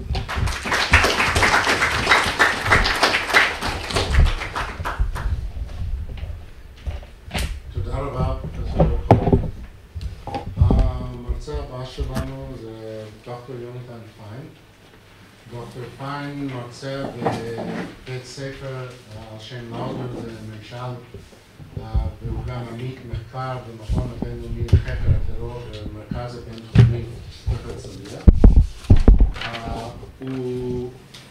תודה רבה, פרופסור. המרצה הבא שלנו זה דוקטור יונתן פיין. דוקטור פיין מרצה בבית ספר על שם לאודר, זה ממשל, והוא גם עמית מחקר במכון הבינלאומי לחקר הטרור במרכז הבינתחומי בהרצליה. הוא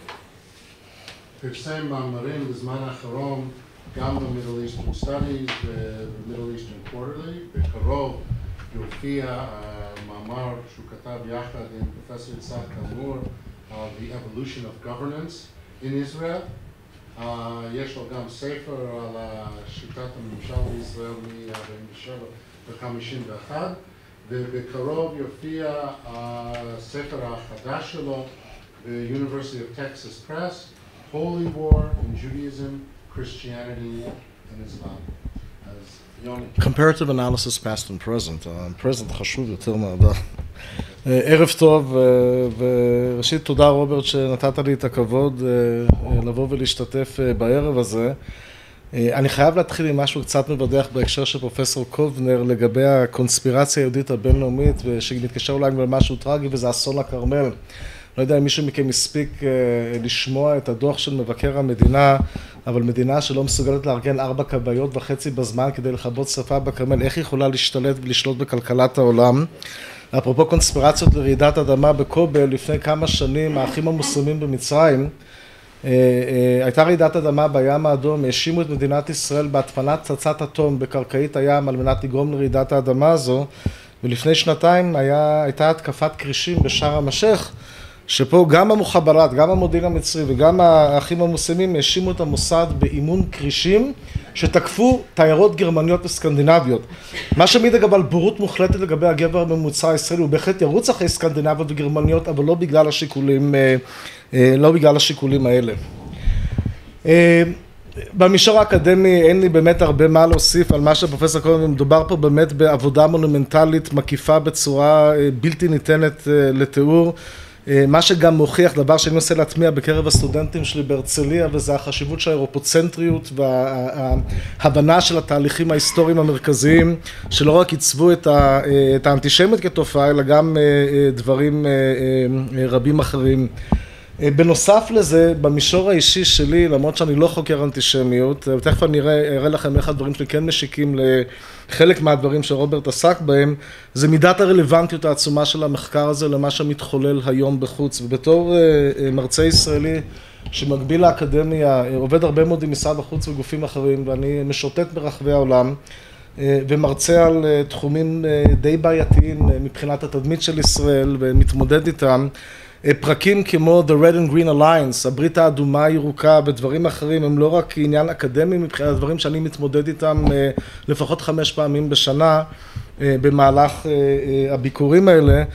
פרסם מאמרים בזמן האחרון גם ב-Middle Eastern Studies ו-Middle Eastern Quarterly. בקרוב יופיע מאמר שהוא כתב יחד עם פרופסור יצחק תלמור על The Evolution of Governance in Israel. Uh, יש לו גם ספר על שיטת הממשל בישראל מ-ארבעים ושבע ו-חמישים ואחת, ובקרוב יופיע הספר החדש שלו ב-University of Texas Press, Holy War in Judaism, Christianity and Islam. אז יוני. Comparative Analysis Past and Present. ה-Present חשוב יותר מהעבר. ערב טוב, וראשית תודה רוברט שנתת לי את הכבוד לבוא ולהשתתף בערב הזה. אני חייב להתחיל עם משהו קצת מבדח בהקשר של פרופסור קובנר לגבי הקונספירציה היהודית הבינלאומית, ושמתקשר אולי למשהו טרגי, וזה אסון הכרמל. לא יודע אם מישהו מכם הספיק לשמוע את הדוח של מבקר המדינה, אבל מדינה שלא מסוגלת לארגן ארבע כבאיות וחצי בזמן כדי לכבות שרפה בכרמל, איך היא יכולה להשתלט ולשלוט בכלכלת העולם? אפרופו קונספירציות לרעידת אדמה בקובל, לפני כמה שנים האחים המוסלמים במצרים, הייתה רעידת אדמה בים האדום, האשימו את מדינת ישראל בהטפנת פצצת אטום בקרקעית הים על מנת לגרום לרעידת האדמה הזו, ולפני שנתיים היה, הייתה התקפת קרישים בשאר המשך, שפה גם המוחברת, גם המודיעין המצרי וגם האחים המוסלמים האשימו את המוסד באימון קרישים שתקפו תיירות גרמניות וסקנדינביות. מה שמעיד אגב על בורות מוחלטת לגבי הגבר הממוצע הישראלי, הוא בהחלט ירוץ אחרי סקנדינביות וגרמניות, אבל לא בגלל השיקולים, לא בגלל השיקולים האלה. במישור האקדמי אין לי באמת הרבה מה להוסיף על מה שפרופסור קובנר, מדובר פה באמת בעבודה מונומנטלית מקיפה בצורה בלתי ניתנת לתיאור. מה שגם מוכיח דבר שאני מנסה להטמיע בקרב הסטודנטים שלי בהרצליה, וזה החשיבות של האירופוצנטריות וההבנה של התהליכים ההיסטוריים המרכזיים, שלא רק עיצבו את האנטישמיות כתופעה, אלא גם דברים רבים אחרים. בנוסף לזה, במישור האישי שלי, למרות שאני לא חוקר אנטישמיות, ותכף אני אראה, אראה לכם איך הדברים שלי כן משיקים לחלק מהדברים שרוברט עסק בהם, זה מידת הרלוונטיות העצומה של המחקר הזה למה שמתחולל היום בחוץ. ובתור מרצה ישראלי שמקביל לאקדמיה, עובד הרבה מאוד עם משרד החוץ וגופים אחרים, ואני משוטט ברחבי העולם, ומרצה על תחומים די בעייתיים מבחינת התדמית של ישראל ומתמודד איתם. פרקים כמו The Red and Green Alliance, הברית האדומה הירוקה ודברים אחרים הם לא רק עניין אקדמי מבחינת הדברים שאני מתמודד איתם לפחות חמש פעמים בשנה במהלך הביקורים האלה,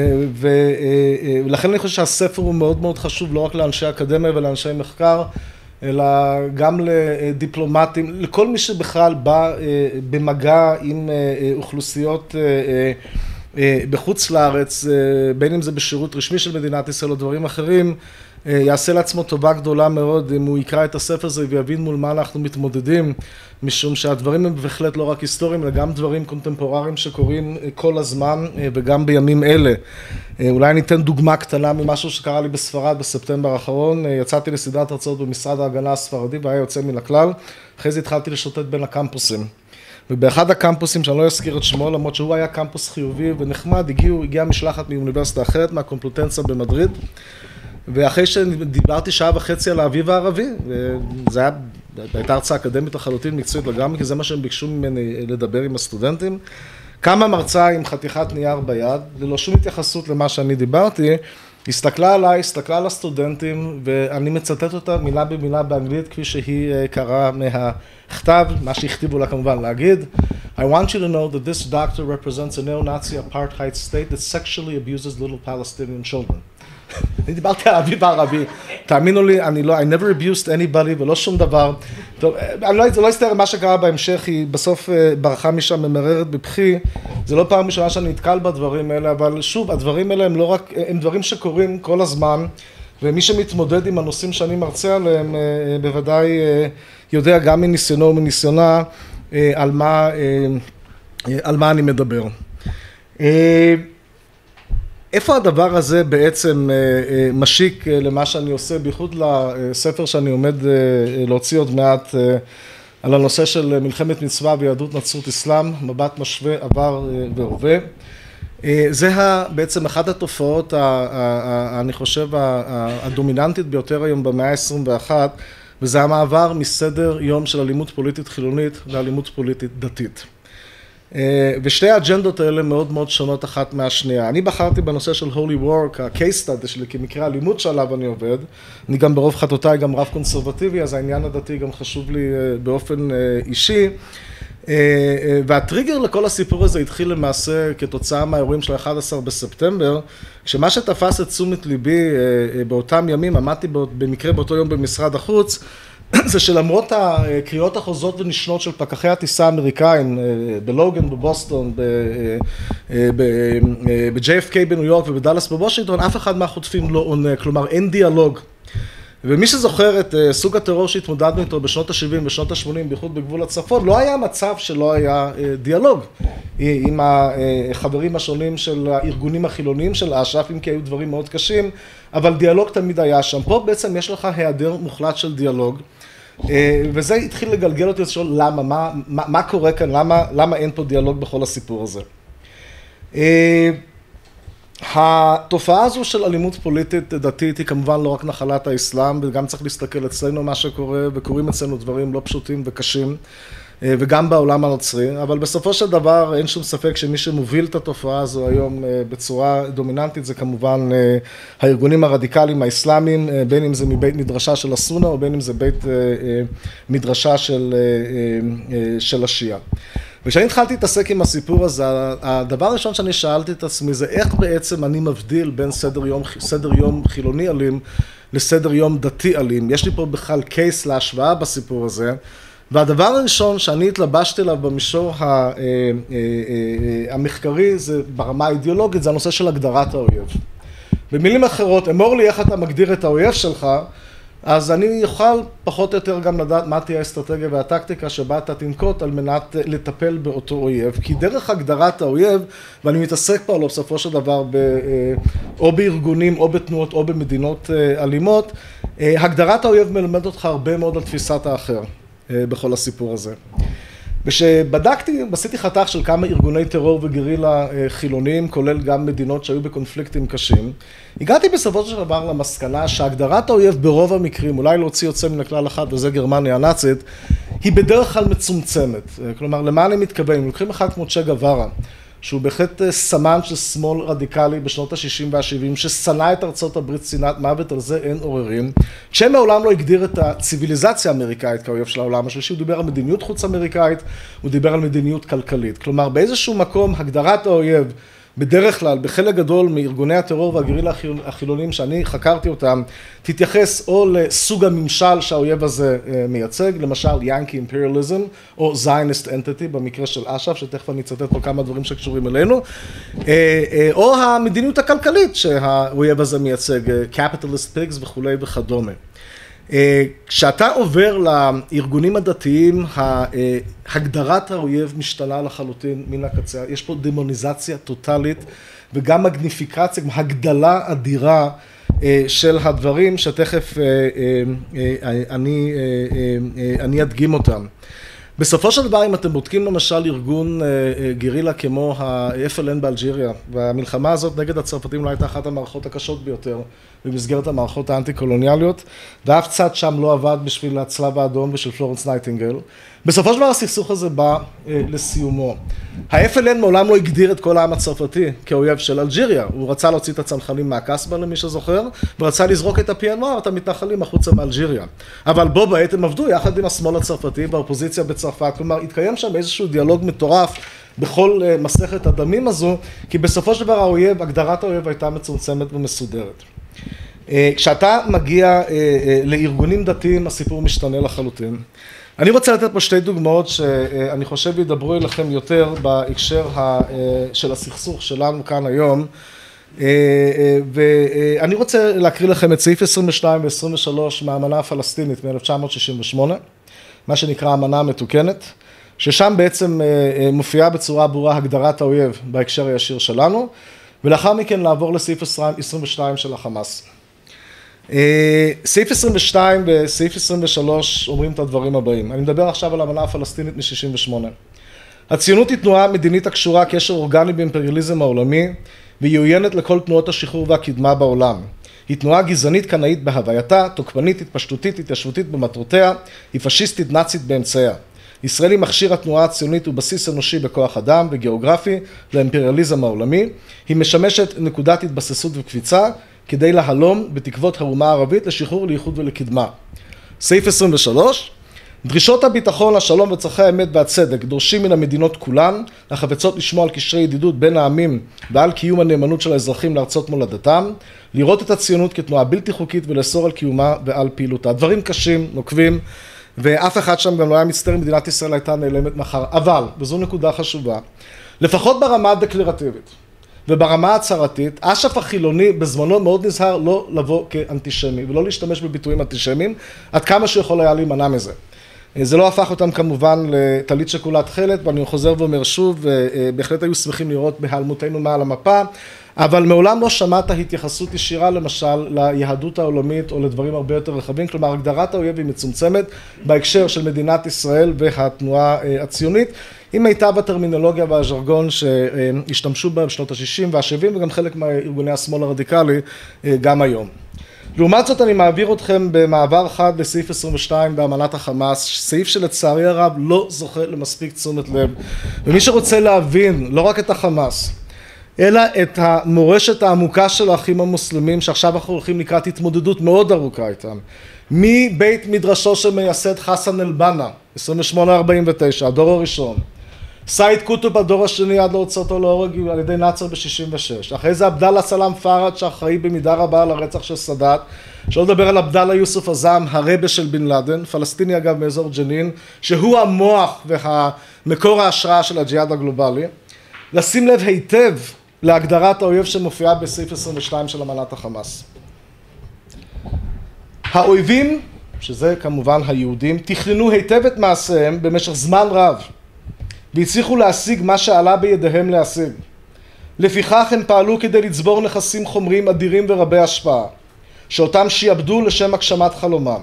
ולכן אני חושב שהספר הוא מאוד מאוד חשוב לא רק לאנשי אקדמיה ולאנשי מחקר, אלא גם לדיפלומטים, לכל מי שבכלל בא במגע עם אוכלוסיות בחוץ לארץ, בין אם זה בשירות רשמי של מדינת ישראל או דברים אחרים, יעשה לעצמו טובה גדולה מאוד אם הוא יקרא את הספר הזה ויבין מול מה אנחנו מתמודדים, משום שהדברים הם בהחלט לא רק היסטוריים, אלא גם דברים קונטמפורריים שקורים כל הזמן וגם בימים אלה. אולי אני אתן דוגמה קטנה ממשהו שקרה לי בספרד בספטמבר האחרון. יצאתי לסדרת הרצאות במשרד ההגנה הספרדי והיה יוצא מן הכלל. אחרי זה התחלתי לשוטט בין הקמפוסים. ובאחד הקמפוסים, שאני לא אזכיר את שמו, למרות שהוא היה קמפוס חיובי ונחמד, הגיעו, הגיעה משלחת מאוניברסיטה אחרת, מהקומפלוטנסה במדריד, ואחרי שדיברתי שעה וחצי על האביב הערבי, וזה היה, הייתה הרצאה אקדמית לחלוטין מקצועית לגמרי, כי זה מה שהם ביקשו ממני לדבר עם הסטודנטים, קמה מרצה עם חתיכת נייר ביד, ללא שום התייחסות למה שאני דיברתי, הסתכלה עליי, הסתכלה על הסטודנטים, ואני מצטט אותה מילה במילה באנגלית, כפי שהיא קראה מהכתב, מה שהכתיבו לה כמובן להגיד. I want you to know that this doctor represents a neo-Nazi apartheid state that sexually abuses little Palestinian children. אני דיברתי על האביב הערבי, תאמינו לי, אני לא, I never abused anybody ולא שום דבר. טוב, אני לא, זה לא אסתר מה שקרה בהמשך, היא בסוף ברחה משם ממררת בבכי, זה לא פעם ראשונה שאני נתקל בדברים האלה, אבל שוב, הדברים האלה הם לא רק, הם דברים שקורים כל הזמן, ומי שמתמודד עם הנושאים שאני מרצה עליהם, בוודאי יודע גם מניסיונו ומניסיונה על מה, על מה אני מדבר. איפה הדבר הזה בעצם משיק למה שאני עושה, בייחוד לספר שאני עומד להוציא עוד מעט על הנושא של מלחמת מצווה ויהדות נצרות אסלאם, מבט משווה עבר והווה. זה בעצם אחת התופעות, אני חושב, הדומיננטית ביותר היום במאה ה-עשרים ואחת, וזה המעבר מסדר יום של אלימות פוליטית חילונית לאלימות פוליטית דתית. ושתי האג'נדות האלה מאוד מאוד שונות אחת מהשנייה. אני בחרתי בנושא של Holy War, ה-case study שלי, כמקרה אלימות שעליו אני עובד. אני גם ברוב חטאותיי גם רב קונסרבטיבי, אז העניין הדתי גם חשוב לי באופן אישי. והטריגר לכל הסיפור הזה התחיל למעשה כתוצאה מהאירועים של ה-אחד עשר בספטמבר, כשמה שתפס את תשומת ליבי באותם ימים, עמדתי במקרה באותו יום במשרד החוץ, זה שלמרות הקריאות החוזרות ונשנות של פקחי הטיסה האמריקאים בלוגן, בבוסטון, ב-ג'יי אף קיי בניו יורק ובדלס בוושינגטון, אף אחד מהחוטפים לא עונה, כלומר אין דיאלוג. ומי שזוכר את סוג הטרור שהתמודדנו איתו בשנות ה-שבעים, בשנות ה-שמונים, בייחוד בגבול הצפון, לא היה מצב שלא היה דיאלוג עם החברים השונים של הארגונים החילוניים של אש"ף, אם כי היו דברים מאוד קשים, אבל דיאלוג תמיד היה שם. פה בעצם יש לך היעדר מוחלט של דיאלוג, וזה התחיל לגלגל אותי לשאול למה, מה, מה, מה קורה כאן, למה, למה אין פה דיאלוג בכל הסיפור הזה. התופעה הזו של אלימות פוליטית דתית היא כמובן לא רק נחלת האסלאם, וגם צריך להסתכל אצלנו מה שקורה, וקורים אצלנו דברים לא פשוטים וקשים, וגם בעולם הנוצרי, אבל בסופו של דבר אין שום ספק שמי שמוביל את התופעה הזו היום בצורה דומיננטית זה כמובן הארגונים הרדיקליים האסלאמיים, בין אם זה מבית מדרשה של הסונה או בין אם זה בית מדרשה של, של השיעה. וכשאני התחלתי להתעסק עם הסיפור הזה, הדבר הראשון שאני שאלתי את עצמי זה איך בעצם אני מבדיל בין סדר יום, סדר יום חילוני אלים לסדר יום דתי אלים. יש לי פה בכלל קייס להשוואה בסיפור הזה, והדבר הראשון שאני התלבשתי אליו במישור המחקרי, זה ברמה האידיאולוגית, זה הנושא של הגדרת האויב. במילים אחרות, אמור לי איך אתה מגדיר את האויב שלך, אז אני אוכל פחות או יותר גם לדעת מה תהיה האסטרטגיה והטקטיקה שבה אתה תנקוט על מנת לטפל באותו אויב. כי דרך הגדרת האויב, ואני מתעסק פה בסופו של דבר ב, או בארגונים או בתנועות או במדינות אלימות, הגדרת האויב מלמד אותך הרבה מאוד על תפיסת האחר בכל הסיפור הזה. ושבדקתי, עשיתי חתך של כמה ארגוני טרור וגרילה חילוניים, כולל גם מדינות שהיו בקונפליקטים קשים, הגעתי בסופו של דבר למסקנה שהגדרת האויב ברוב המקרים, אולי להוציא יוצא מן הכלל אחד, וזה גרמניה הנאצית, היא בדרך כלל מצומצמת. כלומר, למה אני מתכוון? לוקחים אחד כמו צ'ה גווארה, שהוא בהחלט סמן של שמאל רדיקלי בשנות ה-שישים וה-שבעים, ששנא את ארצות הברית, שנאת מוות, על זה אין עוררין. צ'ה מעולם לא הגדיר את הציביליזציה האמריקאית כאויב של העולם השלישי, הוא דיבר על מדיניות חוץ אמריקאית, הוא דיבר על מדיניות כלכלית. כלומר, באיזשהו מקום הגדרת האויב, בדרך כלל, בחלק גדול מארגוני הטרור והגרילה החילונים שאני חקרתי אותם, תתייחס או לסוג הממשל שהאויב הזה מייצג, למשל ינקי אימפריאליזם, או זיוניסט אנטיטי במקרה של אש"ף, שתכף אני אצטט פה כמה דברים שקשורים אלינו, או המדיניות הכלכלית שהאויב הזה מייצג, capitalist pigs וכולי וכדומה. כשאתה עובר לארגונים הדתיים, הגדרת האויב משתנה לחלוטין מן הקצה. יש פה דמוניזציה טוטלית וגם מגניפיקציה, הגדלה אדירה של הדברים שתכף אני, אני אדגים אותם. בסופו של דבר, אם אתם בודקים למשל ארגון גרילה כמו ה-אף אל אן באלג'יריה, והמלחמה הזאת נגד הצרפתים לא הייתה אחת המערכות הקשות ביותר במסגרת המערכות האנטי-קולוניאליות, ואף צד שם לא עבד בשביל הצלב האדום ושל פלורנס נייטינגל. בסופו של דבר הסכסוך הזה בא לסיומו. ה-אף אל אן מעולם לא הגדיר את כל העם הצרפתי כאויב של אלג'יריה. הוא רצה להוציא את הצנחנים מהקסבה, למי שזוכר, ורצה לזרוק את הפיאנואר, את המתנחלים החוצה מאלג'יריה. אבל בו בעת הם עבדו יחד עם השמאל הצרפתי והאופוזיציה בצרפת. כלומר, התקיים שם איזשהו דיאלוג מטורף בכל מסכת הדמים הזו, כי בסופו של דבר האויב, הגדרת האויב הייתה מצומצמת ומסודרת. כשאתה מגיע לארגונים דתיים, הסיפור משתנה לחלוטין. אני רוצה לתת פה שתי דוגמאות שאני חושב ידברו אליכם יותר בהקשר של הסכסוך שלנו כאן היום. ואני רוצה להקריא לכם את סעיף עשרים ושתיים ו-עשרים ושלוש מהאמנה הפלסטינית מ-אלף תשע מאות שישים ושמונה, מה שנקרא האמנה המתוקנת, ששם בעצם מופיעה בצורה ברורה הגדרת האויב בהקשר הישיר שלנו, ולאחר מכן לעבור לסעיף עשרים ושתיים של החמאס. סעיף עשרים ושתיים וסעיף עשרים ושלוש אומרים את הדברים הבאים. אני מדבר עכשיו על האמנה הפלסטינית מ-שישים ושמונה. הציונות היא תנועה מדינית הקשורה קשר אורגני באימפריאליזם העולמי, והיא עוינת לכל תנועות השחרור והקדמה בעולם. היא תנועה גזענית קנאית בהווייתה, תוקפנית, התפשטותית, התיישבותית במטרותיה, היא פשיסטית נאצית באמצעיה. ישראל היא מכשיר התנועה הציונית ובסיס אנושי בכוח אדם וגיאוגרפי לאימפריאליזם העולמי. היא משמשת נקודת התבססות וקפיצה כדי להלום בתקוות האומה הערבית לשחרור, לייחוד ולקדמה. סעיף עשרים ושלוש, דרישות הביטחון, השלום וצרכי האמת והצדק דורשים מן המדינות כולן, החפצות לשמוע על קשרי ידידות בין העמים ועל קיום הנאמנות של האזרחים לארצות מולדתם, לראות את הציונות כתנועה בלתי חוקית ולאסור על קיומה ועל פעילותה. דברים קשים, נוקבים, ואף אחד שם גם לא היה מצטער אם מדינת ישראל הייתה נעלמת מחר. אבל, וזו נקודה חשובה, לפחות ברמה הדקלרטיבית וברמה הצהרתית, אש"ף החילוני בזמנו מאוד נזהר לא לבוא כאנטישמי ולא להשתמש בביטויים אנטישמיים, עד כמה שיכול היה להימנע מזה. זה לא הפך אותם כמובן לטלית שכולה תכלת, ואני חוזר ואומר שוב, בהחלט היו שמחים לראות בהיעלמותנו מעל המפה, אבל מעולם לא שמעת התייחסות ישירה למשל ליהדות העולמית או לדברים הרבה יותר רחבים, כלומר הגדרת האויב היא מצומצמת בהקשר של מדינת ישראל והתנועה הציונית, עם מיטב הטרמינולוגיה והז'רגון שהשתמשו בהם בשנות ה-שישים וה-שבעים וגם חלק מארגוני השמאל הרדיקלי גם היום. לעומת זאת אני מעביר אתכם במעבר חד לסעיף עשרים ושתיים באמנת החמאס, סעיף שלצערי הרב לא זוכה למספיק תשומת לב, ומי שרוצה להבין לא רק את החמאס, אלא את המורשת העמוקה של האחים המוסלמים, שעכשיו אנחנו הולכים לקראת התמודדות מאוד ארוכה איתם, מבית מדרשו של מייסד חסן אל-בנה, עשרים ושמונה ארבעים ותשע, הדור הראשון, סייד קוטוב הדור השני עד להוצאתו להורג על ידי נאצר ב-שישים ושש. אחרי זה עבדאללה סלאם פארד שאחראי במידה רבה על הרצח של סאדאת. שלא לדבר על עבדאללה יוסוף עזאם, הרבה של בן לאדן, פלסטיני אגב מאזור ג'נין, שהוא המוח והמקור ההשראה של הג'יהאד הגלובלי. לשים לב היטב להגדרת האויב שמופיעה בסעיף עשרים ושתיים של אמנת החמאס. האויבים, שזה כמובן היהודים, תכננו היטב את מעשיהם במשך זמן רב, והצליחו להשיג מה שעלה בידיהם להשיג. לפיכך הם פעלו כדי לצבור נכסים חומריים אדירים ורבי השפעה, שאותם שיעבדו לשם הגשמת חלומם.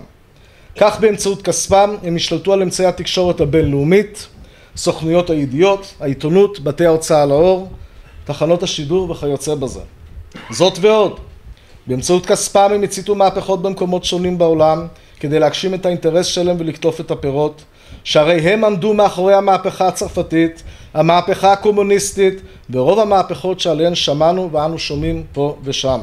כך באמצעות כספם הם השתלטו על אמצעי התקשורת הבינלאומית, סוכנויות הידיעות, העיתונות, בתי ההוצאה לאור, תחנות השידור וכיוצא בזה. זאת ועוד, באמצעות כספם הם הציתו מהפכות במקומות שונים בעולם, כדי להגשים את האינטרס שלהם ולקטוף את הפירות, שהרי הם עמדו מאחורי המהפכה הצרפתית, המהפכה הקומוניסטית, ורוב המהפכות שעליהן שמענו ואנו שומעים פה ושם.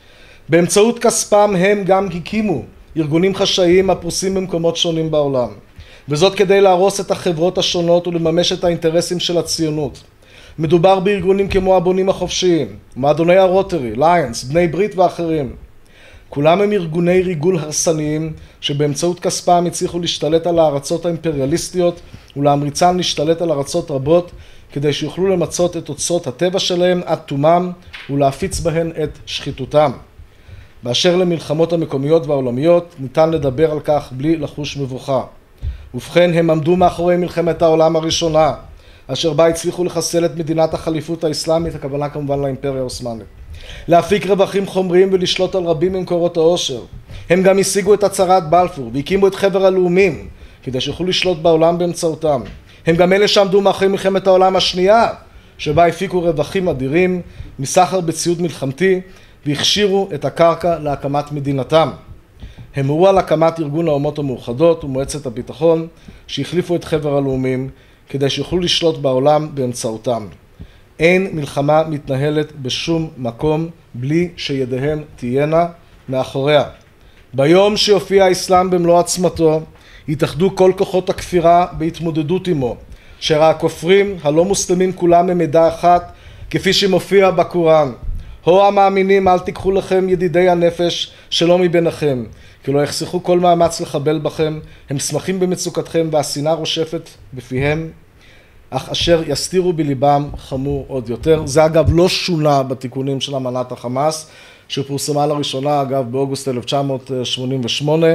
באמצעות כספם הם גם הקימו ארגונים חשאיים הפרוסים במקומות שונים בעולם, וזאת כדי להרוס את החברות השונות ולממש את האינטרסים של הציונות. מדובר בארגונים כמו הבונים החופשיים, מועדוני הרוטרי, ליינס, בני ברית ואחרים. כולם הם ארגוני ריגול הרסניים שבאמצעות כספם הצליחו להשתלט על הארצות האימפריאליסטיות ולהמריצן להשתלט על ארצות רבות כדי שיוכלו למצות את אוצרות הטבע שלהם עד תומם ולהפיץ בהן את שחיתותם. באשר למלחמות המקומיות והעולמיות ניתן לדבר על כך בלי לחוש מבוכה. ובכן הם עמדו מאחורי מלחמת העולם הראשונה, אשר בה הצליחו לחסל את מדינת החליפות האסלאמית, הכוונה כמובן לאימפריה האוסמנית. להפיק רווחים חומריים ולשלוט על רבים ממקורות העושר. הם גם השיגו את הצהרת בלפור והקימו את חבר הלאומים כדי שיוכלו לשלוט בעולם באמצעותם. הם גם אלה שעמדו מאחורי מלחמת העולם השנייה, שבה הפיקו רווחים אדירים מסחר בציוד מלחמתי והכשירו את הקרקע להקמת מדינתם. הם הורו על הקמת ארגון האומות המאוחדות ומועצת הביטחון שהחליפו את חבר הלאומים כדי שיוכלו לשלוט בעולם באמצעותם. אין מלחמה מתנהלת בשום מקום בלי שידיהם תהיינה מאחוריה. ביום שיופיע האסלאם במלוא עצמתו, יתאחדו כל כוחות הכפירה בהתמודדות עמו, אשר הכופרים הלא מוסלמים כולם הם עדה אחת, כפי שמופיע בקוראן. הו המאמינים, אל תיקחו לכם ידידי הנפש שלא מביניכם, כי לא יחסכו כל מאמץ לחבל בכם, הם שמחים במצוקתכם והשנאה רושפת בפיהם, אך אשר יסתירו בליבם חמור עוד יותר. זה אגב לא שונה בתיקונים של אמנת החמאס, שפורסמה לראשונה אגב באוגוסט אלף תשע מאות שמונים ושמונה,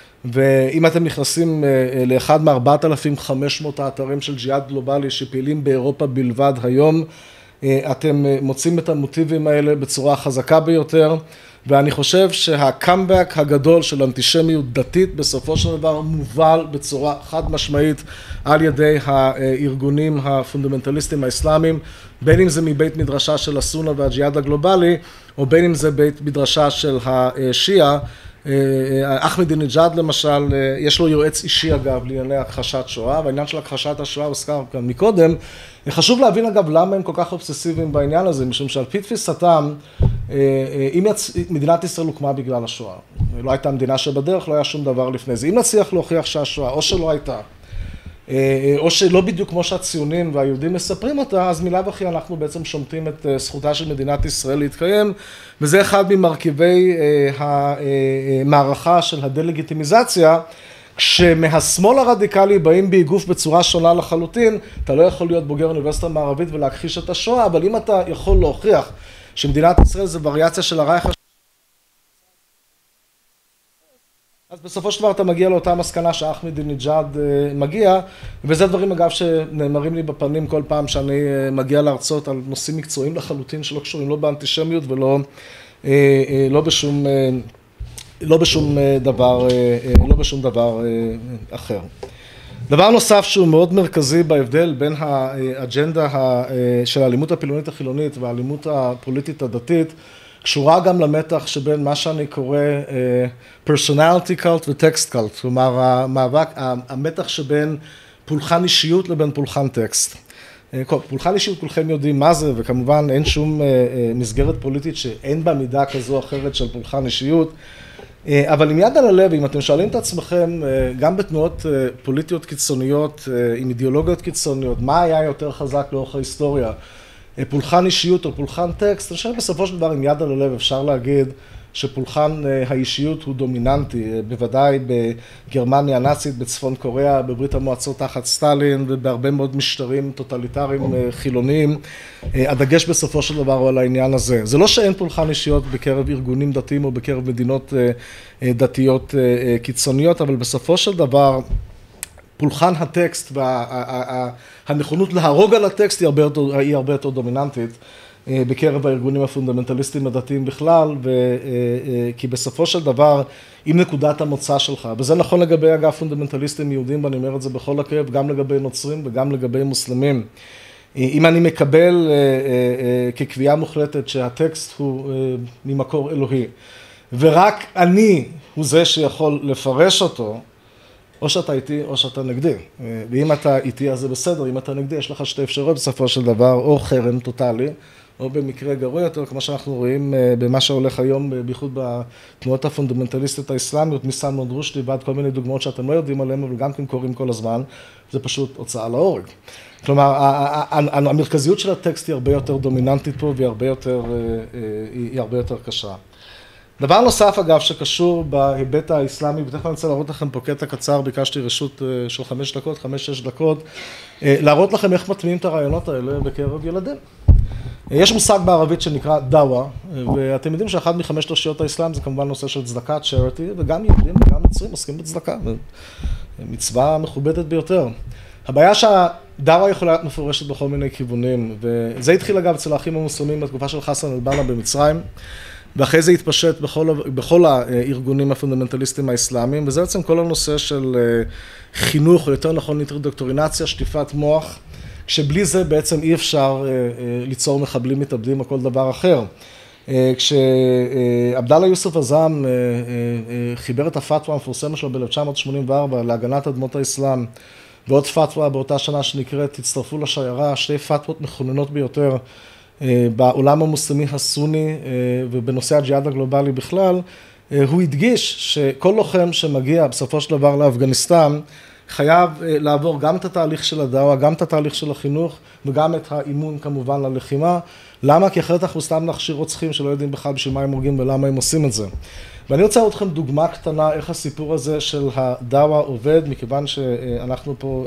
ואם אתם נכנסים לאחד מארבעת אלפים וחמש מאות האתרים של ג'יהאד גלובלי שפעילים באירופה בלבד היום, אתם מוצאים את המוטיבים האלה בצורה חזקה ביותר, ואני חושב שהקאמבק הגדול של אנטישמיות דתית בסופו של דבר מובל בצורה חד משמעית על ידי הארגונים הפונדמנטליסטיים האסלאמיים, בין אם זה מבית מדרשה של הסונה והג'יהאד הגלובלי, או בין אם זה בית מדרשה של השיעה. אחמדינג'אד למשל, יש לו יועץ אישי אגב לענייני הכחשת שואה, והעניין של הכחשת השואה הוזכר כאן מקודם. חשוב להבין אגב למה הם כל כך אובססיביים בעניין הזה, משום שעל פי תפיסתם, אם מדינת ישראל הוקמה בגלל השואה, לא הייתה מדינה שבדרך, לא היה שום דבר לפני זה. אם נצליח להוכיח שהשואה או שלא הייתה, או שלא בדיוק כמו שהציונים והיהודים מספרים אותה, אז מילה וכי אנחנו בעצם שומטים את זכותה של מדינת ישראל להתקיים, וזה אחד ממרכיבי המערכה של הדלגיטימיזציה, כשמהשמאל הרדיקלי באים באיגוף בצורה שונה לחלוטין. אתה לא יכול להיות בוגר אוניברסיטה מערבית ולהכחיש את השואה, אבל אם אתה יכול להוכיח שמדינת ישראל זה וריאציה של הרייך, אז בסופו של דבר אתה מגיע לאותה מסקנה שאחמדינג'אד מגיע, וזה דברים אגב שנאמרים לי בפנים כל פעם שאני מגיע להרצות על נושאים מקצועיים לחלוטין שלא קשורים לא באנטישמיות ולא לא בשום לא בשום דבר לא בשום דבר אחר. דבר נוסף שהוא מאוד מרכזי בהבדל בין האג'נדה של האלימות הפילונית החילונית והאלימות הפוליטית הדתית, קשורה גם למתח שבין מה שאני קורא personality cult ו-text cult, כלומר המאבק, המתח שבין פולחן אישיות לבין פולחן טקסט. פולחן אישיות כולכם יודעים מה זה, וכמובן אין שום מסגרת פוליטית שאין בה מידה כזו או אחרת של פולחן אישיות, אבל עם יד על הלב, אם אתם שואלים את עצמכם, גם בתנועות פוליטיות קיצוניות, עם אידיאולוגיות קיצוניות, מה היה יותר חזק לאורך ההיסטוריה? פולחן אישיות או פולחן טקסט, אני חושב בסופו של דבר עם יד על הלב אפשר להגיד שפולחן האישיות הוא דומיננטי, בוודאי בגרמניה הנאצית, בצפון קוריאה, בברית המועצות תחת סטלין ובהרבה מאוד משטרים טוטליטריים חילוניים. הדגש בסופו של דבר הוא על העניין הזה. זה לא שאין פולחן אישיות בקרב ארגונים דתיים או בקרב מדינות דתיות קיצוניות, אבל בסופו של דבר פולחן הטקסט והנכונות להרוג על הטקסט היא הרבה יותר, היא הרבה יותר דומיננטית בקרב הארגונים הפונדמנטליסטיים הדתיים בכלל, כי בסופו של דבר, עם נקודת המוצא שלך, וזה נכון לגבי אגב פונדמנטליסטים יהודים, ואני אומר את זה בכל הכאב, גם לגבי נוצרים וגם לגבי מוסלמים. אם אני מקבל כקביעה מוחלטת שהטקסט הוא ממקור אלוהי, ורק אני הוא זה שיכול לפרש אותו, או שאתה איתי או שאתה נגדי. ואם אתה איתי אז זה בסדר, אם אתה נגדי יש לך שתי אפשרויות בסופו של דבר, או חרם טוטלי, או במקרה גרוע יותר, כמו שאנחנו רואים במה שהולך היום, בייחוד בתנועות הפונדמנטליסטיות האסלאמיות, מסלמן רושדי ועד כל מיני דוגמאות שאתם לא יודעים עליהם, אבל גם כן קוראים כל הזמן, זה פשוט הוצאה להורג. כלומר, המרכזיות של הטקסט היא הרבה יותר דומיננטית פה, והיא הרבה יותר, היא הרבה יותר קשה. דבר נוסף אגב שקשור בהיבט האסלאמי, ותכף אני רוצה להראות לכם פה קטע קצר, ביקשתי רשות של חמש דקות, חמש, שש דקות, להראות לכם איך מטמיעים את הרעיונות האלה בקרב ילדים. יש מושג בערבית שנקרא דאווה, ואתם יודעים שאחד מחמשת אושיות האסלאם זה כמובן נושא של צדקה, charity, וגם יהודים וגם נוצרים עוסקים בצדקה, מצווה מכובדת ביותר. הבעיה שהדאווה יכולה להיות מפורשת בכל מיני כיוונים, וזה התחיל אגב אצל האחים המוסלמים בתקופה של חסן אל-בנה במצרים, ואחרי זה התפשט בכל, בכל הארגונים הפונדמנטליסטיים האסלאמיים, וזה בעצם כל הנושא של חינוך, או יותר נכון אינטרדוקטורינציה, שטיפת מוח, שבלי זה בעצם אי אפשר ליצור מחבלים מתאבדים או כל דבר אחר. כשעבדאללה יוסף עזאם חיבר את הפתווה המפורסמת שלו ב-אלף תשע מאות שמונים וארבע להגנת אדמות האסלאם, ועוד פתווה באותה שנה שנקראת, תצטרפו לשיירה, שתי פתוות מכוננות ביותר, בעולם המוסלמי הסוני ובנושא הג'יהאד הגלובלי בכלל, הוא הדגיש שכל לוחם שמגיע בסופו של דבר לאפגניסטן חייב לעבור גם את התהליך של הדאווה, גם את התהליך של החינוך וגם את האימון כמובן ללחימה. למה? כי אחרת אנחנו סתם נכשיר רוצחים שלא יודעים בכלל בשביל מה הם הורגים ולמה הם עושים את זה. ואני רוצה לראות לכם דוגמה קטנה איך הסיפור הזה של הדאווה עובד, מכיוון שאנחנו פה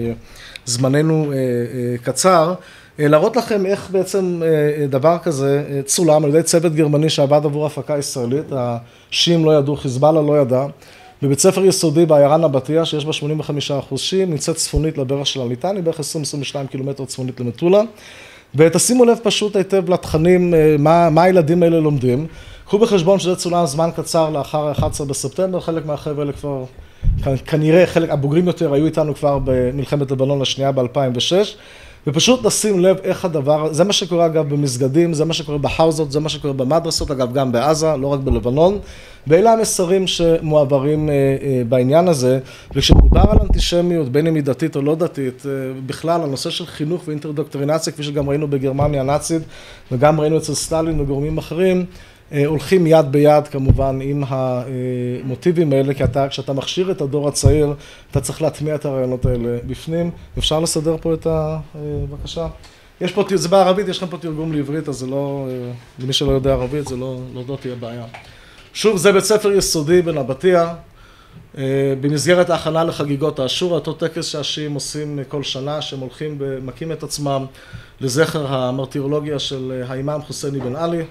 זמננו קצר. להראות לכם איך בעצם דבר כזה צולם על ידי צוות גרמני שעבד עבור הפקה ישראלית, השיעים לא ידעו, חיזבאללה לא ידע, בבית ספר יסודי בעיירה נבטיה שיש בה שמונים וחמישה אחוז שיעים, נמצאת צפונית לברך של הליטני, בערך עשרים עד עשרים ושניים קילומטר צפונית למטולה, ותשימו לב פשוט היטב לתכנים, מה, מה הילדים האלה לומדים. קחו בחשבון שזה צולם זמן קצר לאחר ה-אחד עשר בספטמבר, חלק מהחבר'ה האלה כבר, כנראה חלק, הבוגרים יותר היו איתנו כבר במלחמת לבנון השנייה ב-אלפיים ושש, ופשוט נשים לב איך הדבר, זה מה שקורה אגב במסגדים, זה מה שקורה בחאוזות, זה מה שקורה במדרסות, אגב גם בעזה, לא רק בלבנון, ואלה המסרים שמועברים בעניין הזה, וכשמדובר על אנטישמיות, בין אם היא דתית או לא דתית, בכלל הנושא של חינוך ואינטרדוקטרינציה, כפי שגם ראינו בגרמניה הנאצית, וגם ראינו אצל סטלין וגורמים אחרים, הולכים יד ביד כמובן עם המוטיבים האלה, כי אתה, כשאתה מכשיר את הדור הצעיר, אתה צריך להטמיע את הרעיונות האלה בפנים. אפשר לסדר פה את ה... בבקשה. יש פה, זה בערבית, יש לכם פה תרגום לעברית, אז זה לא, למי שלא יודע ערבית, זה לא, לא, לא תהיה בעיה. שוב, זה בית ספר יסודי בנבטיה, במסגרת ההכנה לחגיגות האשורה, אותו טקס שהשיעים עושים כל שנה, שהם הולכים ומקים את עצמם לזכר המרטירולוגיה של האימאם חוסייני בן עלי.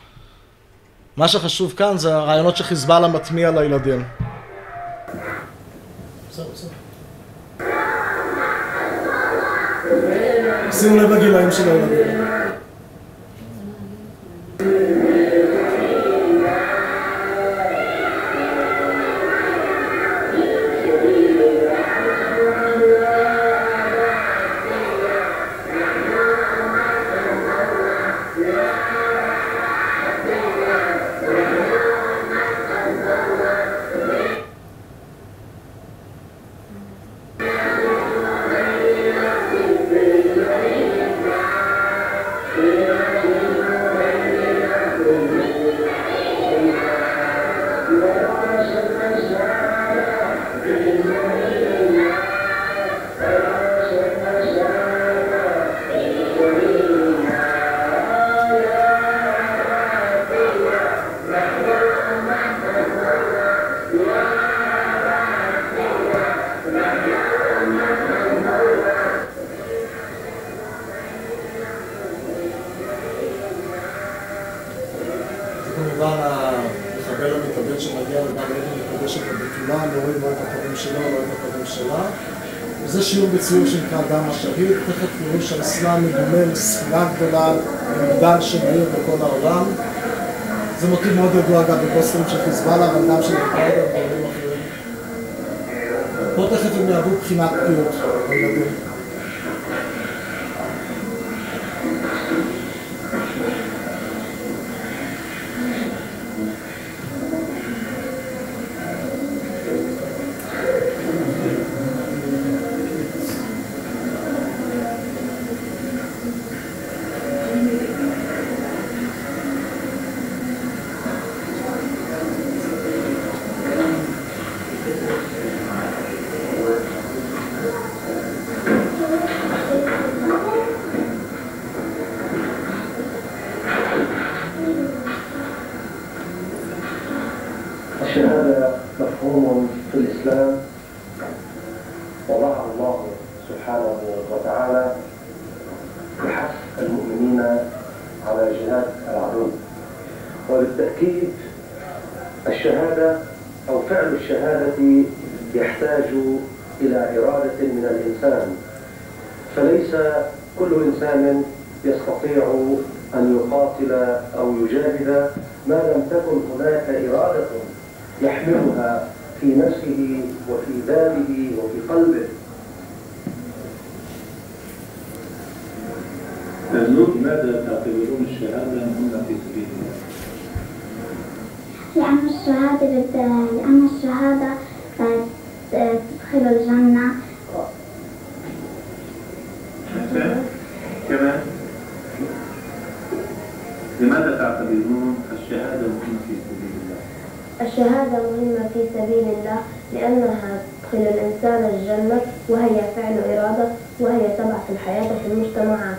מה שחשוב כאן זה הרעיונות שחיזבאללה מטמיע לילדים. שימו לב לגילאים של הילדים. הקודם שלו, לא את הקודם שלה. וזה שיעור בציור שנקרא דם השהיד, תכף תראו שהאסלאם מדומה לספינה גדולה, מגדל שמאיר בכל העולם. זה מוטיב מאוד ידוע גם בפוסטרים של חיזבאללה, אבל גם של אל-קאעידה ודברים אחרים. פה תכף הם יעברו בחינת פיוט, הילדים. الشهادة مفهوم في الإسلام وضعه الله سبحانه وتعالى لحث المؤمنين على جهاد العدو، وبالتأكيد الشهادة أو فعل الشهادة يحتاج إلى إرادة من الإنسان، فليس كل إنسان يستطيع أن يقاتل أو يجاهد ما لم تكن هناك إرادة يحملها في نفسه وفي ذاته وفي قلبه. لماذا تعتبرون الشهادة مهمة في سبيل الله؟ لأن الشهادة لأن الشهادة تدخل الجنة. كمان لماذا تعتبرون الشهادة مهمة في سبيل الله؟ الشهادة مهمة في سبيل الله لأنها تدخل الإنسان الجنة، وهي فعل إرادة، وهي تبع في الحياة في المجتمعات.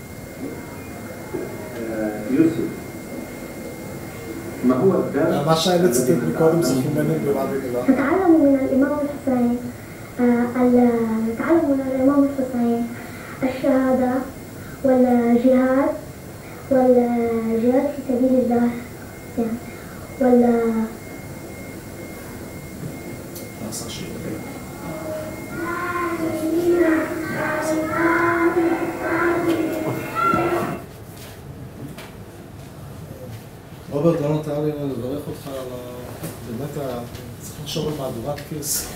يوسف، ما هو الدرس؟ מה שהאלה ציטט מקודם זה חימני ברבי מילה. نتعلم من الإمام الحسين نتعلم من الإمام الحسين الشهادة والجهاد والجهاد في سبيل الله يعني ولا רוברט, לא נותר לי לברך אותך על באמת, צריך לחשוב על מהדורת כיס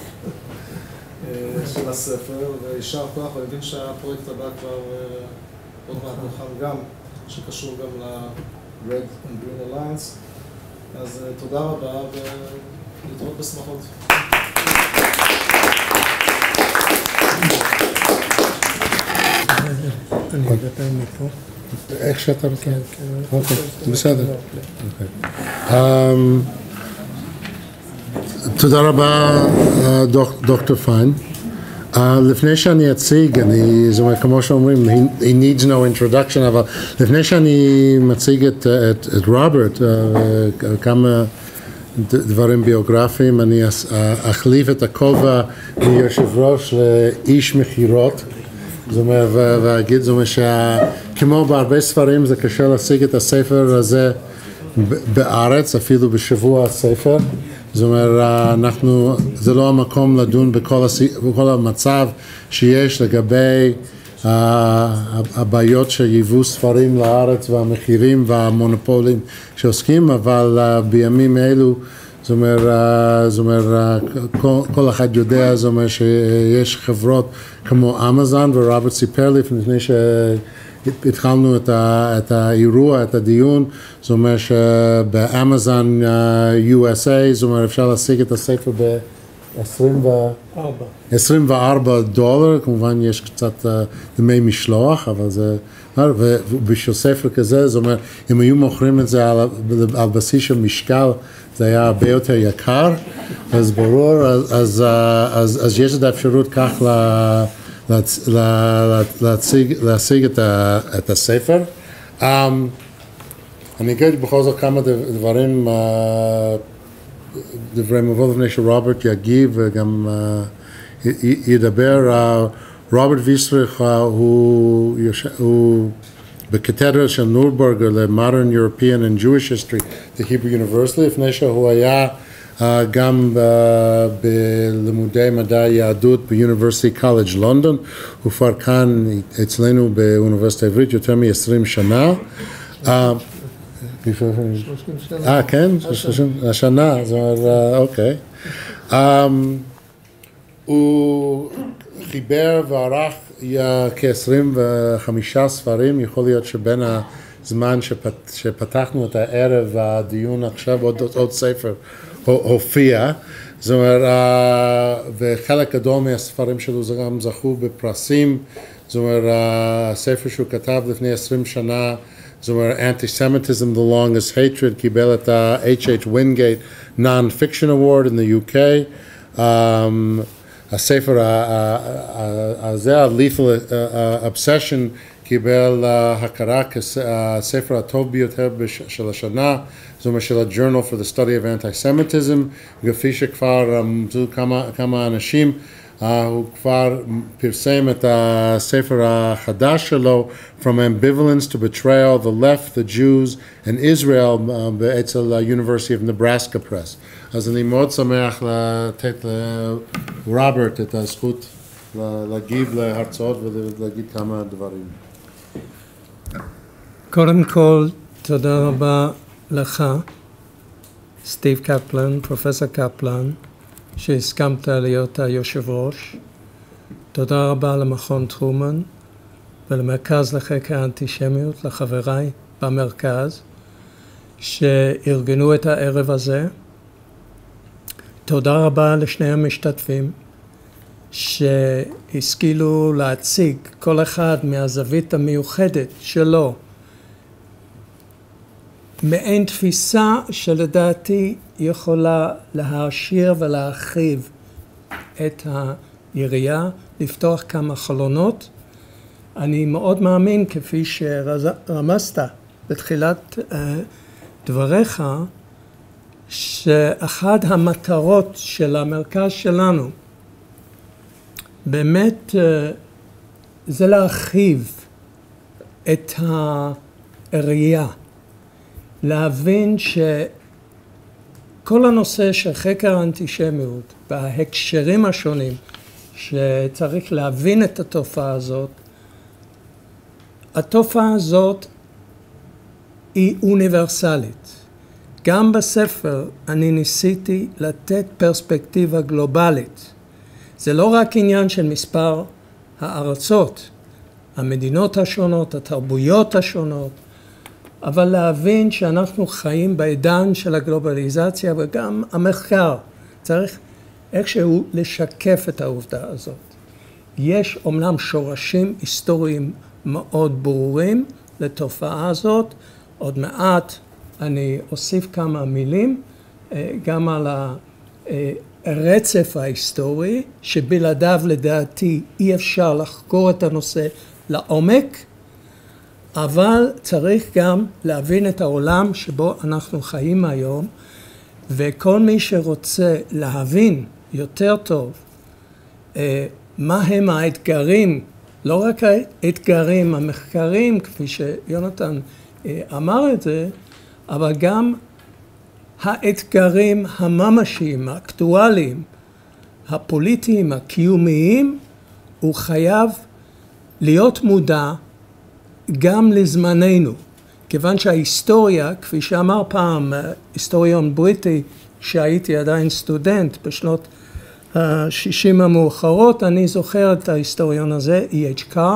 של הספר, וישר כוח, ואני מבין שהפרויקט הבא כבר עוד מעט מוכן גם, שקשור גם ל-Red and Green Alliance. אז תודה רבה ולהתראות בשמחות. אני הגעתי מפה. איך שאתה רוצה? אוקיי, בסדר. תודה רבה, דוקטור פיין. לפני שאני אציג, זאת אומרת, כמו שאומרים, he needs no introduction, אבל לפני שאני מציג את רוברט, כמה דברים ביוגרפיים, אני אחליף את הכובע מיושב ראש לאיש מכירות. זאת אומרת, ואגיד, זאת אומרת, שכמו בהרבה ספרים זה קשה להשיג את הספר הזה בארץ, אפילו בשבוע הספר. זאת אומרת, אנחנו, זה לא המקום לדון בכל, בכל המצב שיש לגבי הבעיות שיבוא ספרים לארץ והמחירים והמונופולים שעוסקים, אבל בימים אלו, זאת אומרת, זאת אומרת, כל, כל אחד יודע, זאת אומרת, שיש חברות כמו אמזון, ורוברט סיפר לי לפני שהתחלנו את, את האירוע, את הדיון, זאת אומרת שבאמזון יו אס איי, זאת אומרת, אפשר להשיג את הספר ב-עשרים וארבעה דולר, כמובן יש קצת דמי משלוח, אבל זה, ובשביל ספר כזה, זאת אומרת, אם היו מוכרים את זה על, על בסיס של משקל, זה היה הרבה יותר יקר, אז ברור, אז, אז, אז, אז יש את האפשרות כך לה, להצ, לה, להציג, להשיג את, ה, את הספר. Um, אני אגיד בכל זאת כמה דברים, uh, דברי מבוא לפני שרוברט יגיב וגם uh, י, ידבר. Uh, רוברט ויסטריך uh, הוא, הוא בקתדרה של נורבורג ל-Modern European and Jewish History, the Hebrew University, לפני שהוא היה גם בלימודי מדעי היהדות באוניברסיטי קולג' לונדון, הוא כבר כאן אצלנו באוניברסיטה העברית יותר מ-עשרים שנה. אה, כן? השנה, זאת אומרת, אוקיי. הוא חיבר וערך כ-עשרים וחמישה ספרים, יכול להיות שבין הזמן שפת, שפתחנו את הערב והדיון עכשיו עוד, עוד ספר הופיע, זאת אומרת, וחלק גדול מהספרים שלו גם זכו בפרסים, זאת אומרת, הספר שהוא כתב לפני עשרים שנה, זאת אומרת, Anti-Semitism, The Longest Hatred, קיבל את ה-H H Wingate Non-Fiction Award in the U K, um, הספר הזה, ה-Lethal Obsession, קיבל הכרה כספר הטוב ביותר של השנה, זאת אומרת של ה-Journal for the Study of Anti-Semitism, וכפי שכבר רמזו כמה, כמה אנשים, הוא כבר פרסם את הספר החדש שלו, From Ambivalence to Betrayal, The Left, the Jews and Israel, אצל ה-University of Nebraska Press. אז אני מאוד שמח לתת לרוברט את הזכות להגיב להרצאות ולהגיד כמה דברים. קודם כל, תודה רבה לך, סטיב קפלן, פרופסור קפלן, שהסכמת להיות היושב ראש. תודה רבה למכון טרומן ולמרכז לחקר האנטישמיות, לחבריי במרכז, שארגנו את הערב הזה. תודה רבה לשני המשתתפים שהשכילו להציג כל אחד מהזווית המיוחדת שלו מעין תפיסה שלדעתי יכולה להעשיר ולהרחיב את היריעה, לפתוח כמה חלונות. אני מאוד מאמין, כפי שרמזת בתחילת דבריך, שאחת המטרות של המרכז שלנו באמת זה להרחיב את הראייה, להבין שכל הנושא של חקר האנטישמיות וההקשרים השונים שצריך להבין את התופעה הזאת, התופעה הזאת היא אוניברסלית. גם בספר אני ניסיתי לתת פרספקטיבה גלובלית. זה לא רק עניין של מספר הארצות, המדינות השונות, התרבויות השונות, אבל להבין שאנחנו חיים בעידן של הגלובליזציה, וגם המחקר צריך איכשהו לשקף את העובדה הזאת. יש אומנם שורשים היסטוריים מאוד ברורים לתופעה הזאת. עוד מעט אני אוסיף כמה מילים גם על הרצף ההיסטורי, שבלעדיו לדעתי אי אפשר לחקור את הנושא לעומק, אבל צריך גם להבין את העולם שבו אנחנו חיים היום, וכל מי שרוצה להבין יותר טוב מה הם האתגרים, לא רק האתגרים המחקריים, כפי שיונתן אמר את זה, אבל גם האתגרים הממשיים, האקטואליים, הפוליטיים, הקיומיים, הוא חייב להיות מודע גם לזמננו, כיוון שההיסטוריה, כפי שאמר פעם היסטוריון בריטי, שהייתי עדיין סטודנט בשנות ה-שישים המאוחרות, אני זוכר את ההיסטוריון הזה, E H Carr,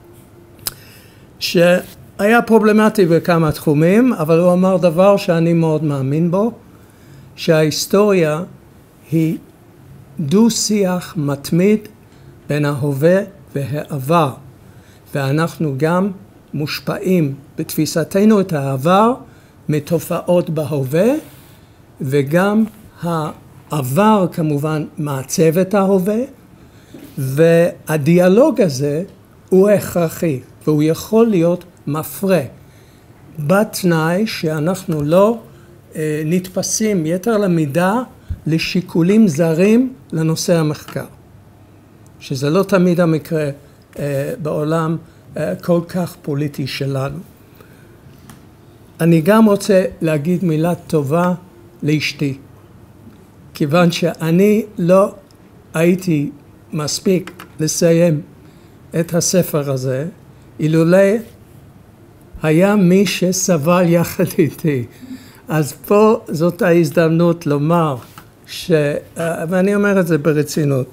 שהיה פרובלמטי בכמה תחומים, אבל הוא אמר דבר שאני מאוד מאמין בו, שההיסטוריה היא דו-שיח מתמיד בין ההווה והעבר, ואנחנו גם מושפעים בתפיסתנו את העבר מתופעות בהווה, וגם העבר כמובן מעצב את ההווה, והדיאלוג הזה הוא הכרחי, והוא יכול להיות מפרה, בתנאי שאנחנו לא אה, נתפסים יתר למידה לשיקולים זרים לנושא המחקר, שזה לא תמיד המקרה אה, בעולם אה, כל כך פוליטי שלנו. אני גם רוצה להגיד מילה טובה לאשתי, כיוון שאני לא הייתי מספיק לסיים את הספר הזה, אילולא היה מי שסבל יחד איתי. אז פה זאת ההזדמנות לומר, ש... ואני אומר את זה ברצינות,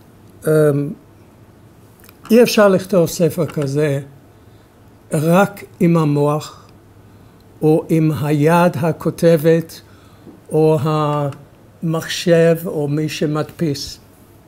אי אפשר לכתוב ספר כזה רק עם המוח, או עם היד הכותבת, או המחשב, או מי שמדפיס.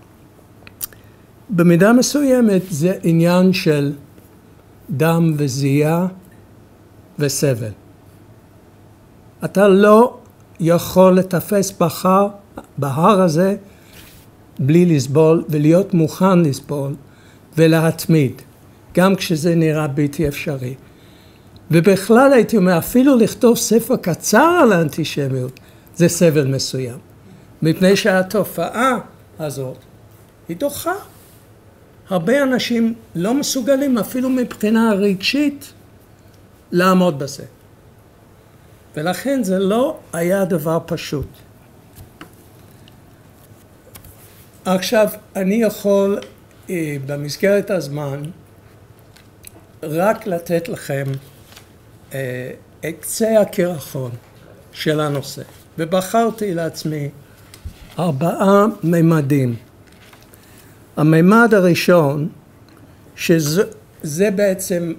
במידה מסוימת זה עניין של דם וזיעה וסבל. אתה לא יכול לתפס בחר, בהר הזה בלי לסבול ולהיות מוכן לסבול ולהתמיד, גם כשזה נראה בלתי אפשרי. ובכלל הייתי אומר, אפילו לכתוב ספר קצר על האנטישמיות, זה סבל מסוים. מפני שהתופעה הזאת היא דוחה. הרבה אנשים לא מסוגלים אפילו מבחינה רגשית לעמוד בזה. ולכן זה לא היה דבר פשוט. עכשיו, אני יכול במסגרת הזמן רק לתת לכם את קצה הקרחון של הנושא. ובחרתי לעצמי ארבעה ממדים. הממד הראשון, שזה בעצם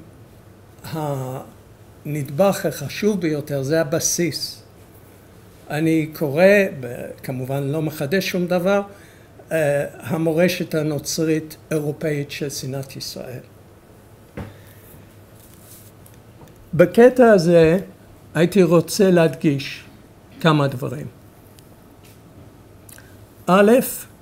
הנדבך החשוב ביותר, זה הבסיס. אני קורא, כמובן לא מחדש שום דבר, המורשת הנוצרית אירופאית של שנאת ישראל. בקטע הזה הייתי רוצה להדגיש כמה דברים. א',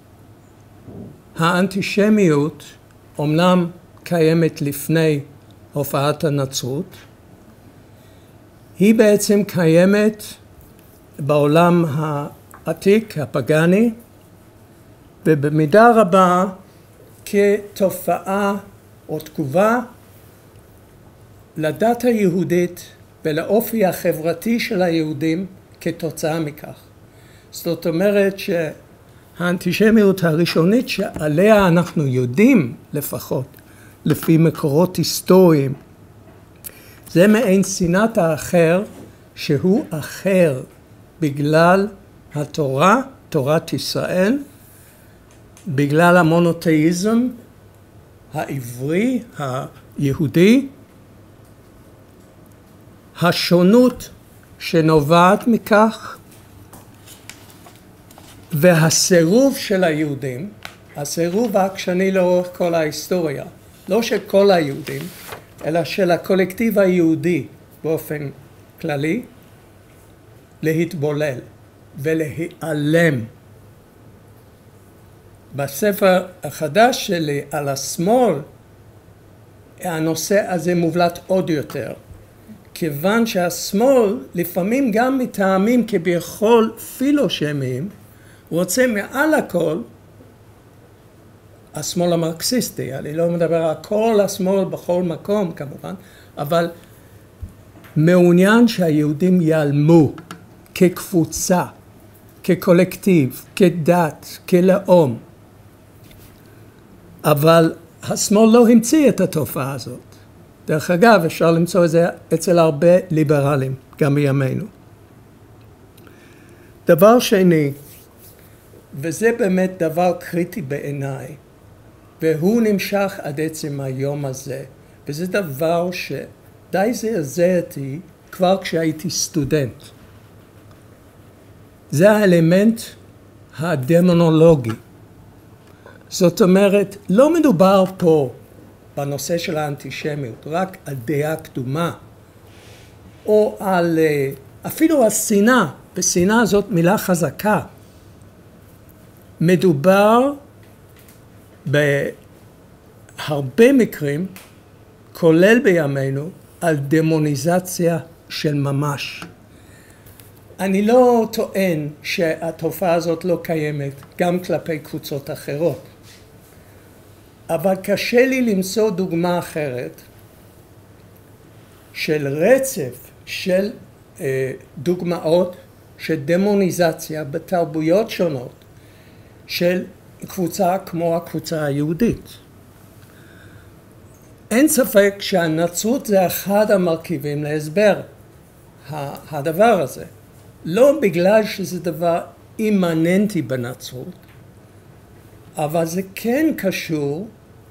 האנטישמיות אומנם קיימת לפני הופעת הנצרות, היא בעצם קיימת בעולם העתיק, הפגני, ובמידה רבה כתופעה או תגובה לדת היהודית ולאופי החברתי של היהודים כתוצאה מכך. זאת אומרת שהאנטישמיות הראשונית שעליה אנחנו יודעים לפחות, לפי מקורות היסטוריים, זה מעין שנאת האחר שהוא אחר בגלל התורה, תורת ישראל, בגלל המונותאיזם העברי, היהודי, השונות שנובעת מכך, והסירוב של היהודים, הסירוב העקשני לאורך כל ההיסטוריה, לא של כל היהודים, אלא של הקולקטיב היהודי באופן כללי, להתבולל ולהיעלם. בספר החדש שלי על השמאל, הנושא הזה מובלט עוד יותר. כיוון שהשמאל, לפעמים גם מטעמים כביכול פילושמיים, רוצה מעל הכל, השמאל המרקסיסטי, אני לא מדבר על כל השמאל בכל מקום כמובן, אבל מעוניין שהיהודים ייעלמו כקבוצה, כקולקטיב, כדת, כלאום. אבל השמאל לא המציא את התופעה הזאת. דרך אגב, אפשר למצוא את זה אצל הרבה ליברלים, גם בימינו. דבר שני, וזה באמת דבר קריטי בעיניי, והוא נמשך עד עצם היום הזה, וזה דבר שדי זעזע אותי כבר כשהייתי סטודנט. זה האלמנט הדמונולוגי. זאת אומרת, לא מדובר פה בנושא של האנטישמיות, רק על דעה קדומה, או על, אפילו על שנאה, ושנאה זאת מילה חזקה. מדובר בהרבה מקרים, כולל בימינו, על דמוניזציה של ממש. אני לא טוען שהתופעה הזאת לא קיימת גם כלפי קבוצות אחרות. אבל קשה לי למצוא דוגמה אחרת של רצף של אה, דוגמאות של דמוניזציה בתרבויות שונות של קבוצה כמו הקבוצה היהודית. אין ספק שהנצרות זה אחד המרכיבים להסבר הדבר הזה. לא בגלל שזה דבר אימננטי בנצרות, אבל זה כן קשור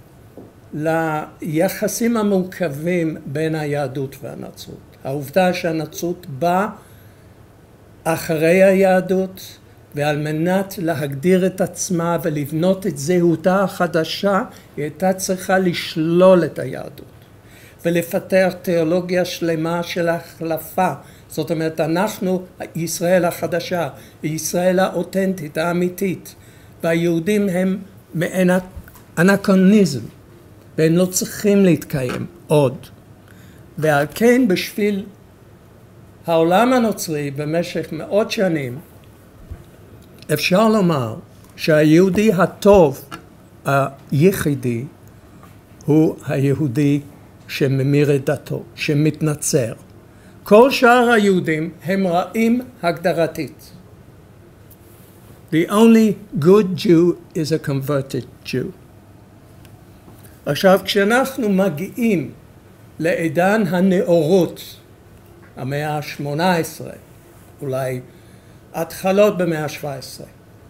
ליחסים המורכבים בין היהדות והנצרות. העובדה שהנצרות באה אחרי היהדות, ועל מנת להגדיר את עצמה ולבנות את זהותה החדשה, היא הייתה צריכה לשלול את היהדות ולפתח תיאולוגיה שלמה של החלפה. זאת אומרת, אנחנו ישראל החדשה, ישראל האותנטית, האמיתית, והיהודים הם מעין אנכרוניזם, והם לא צריכים להתקיים עוד. ועל כן בשביל העולם הנוצרי במשך מאות שנים, אפשר לומר שהיהודי הטוב היחידי הוא היהודי שממיר את דתו, שמתנצר. כל שאר היהודים הם רעים הגדרתית. The only good Jew is a converted Jew. עכשיו, כשאנחנו מגיעים לעידן הנאורות, המאה ה-שמונה עשרה, אולי התחלות במאה ה-שבע עשרה,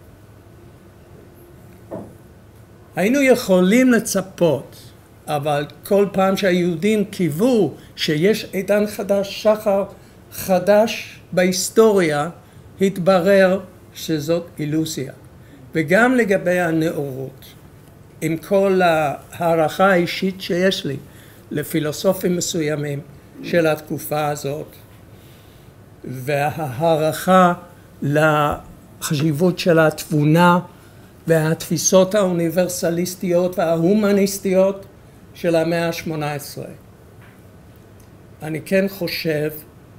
היינו יכולים לצפות, אבל כל פעם שהיהודים קיוו שיש עידן חדש, שחר חדש בהיסטוריה, התברר שזאת אילוזיה. וגם לגבי הנאורות, עם כל ההערכה האישית שיש לי לפילוסופים מסוימים של התקופה הזאת, וההערכה לחשיבות של התבונה והתפיסות האוניברסליסטיות וההומניסטיות של המאה ה-שמונה עשרה. אני כן חושב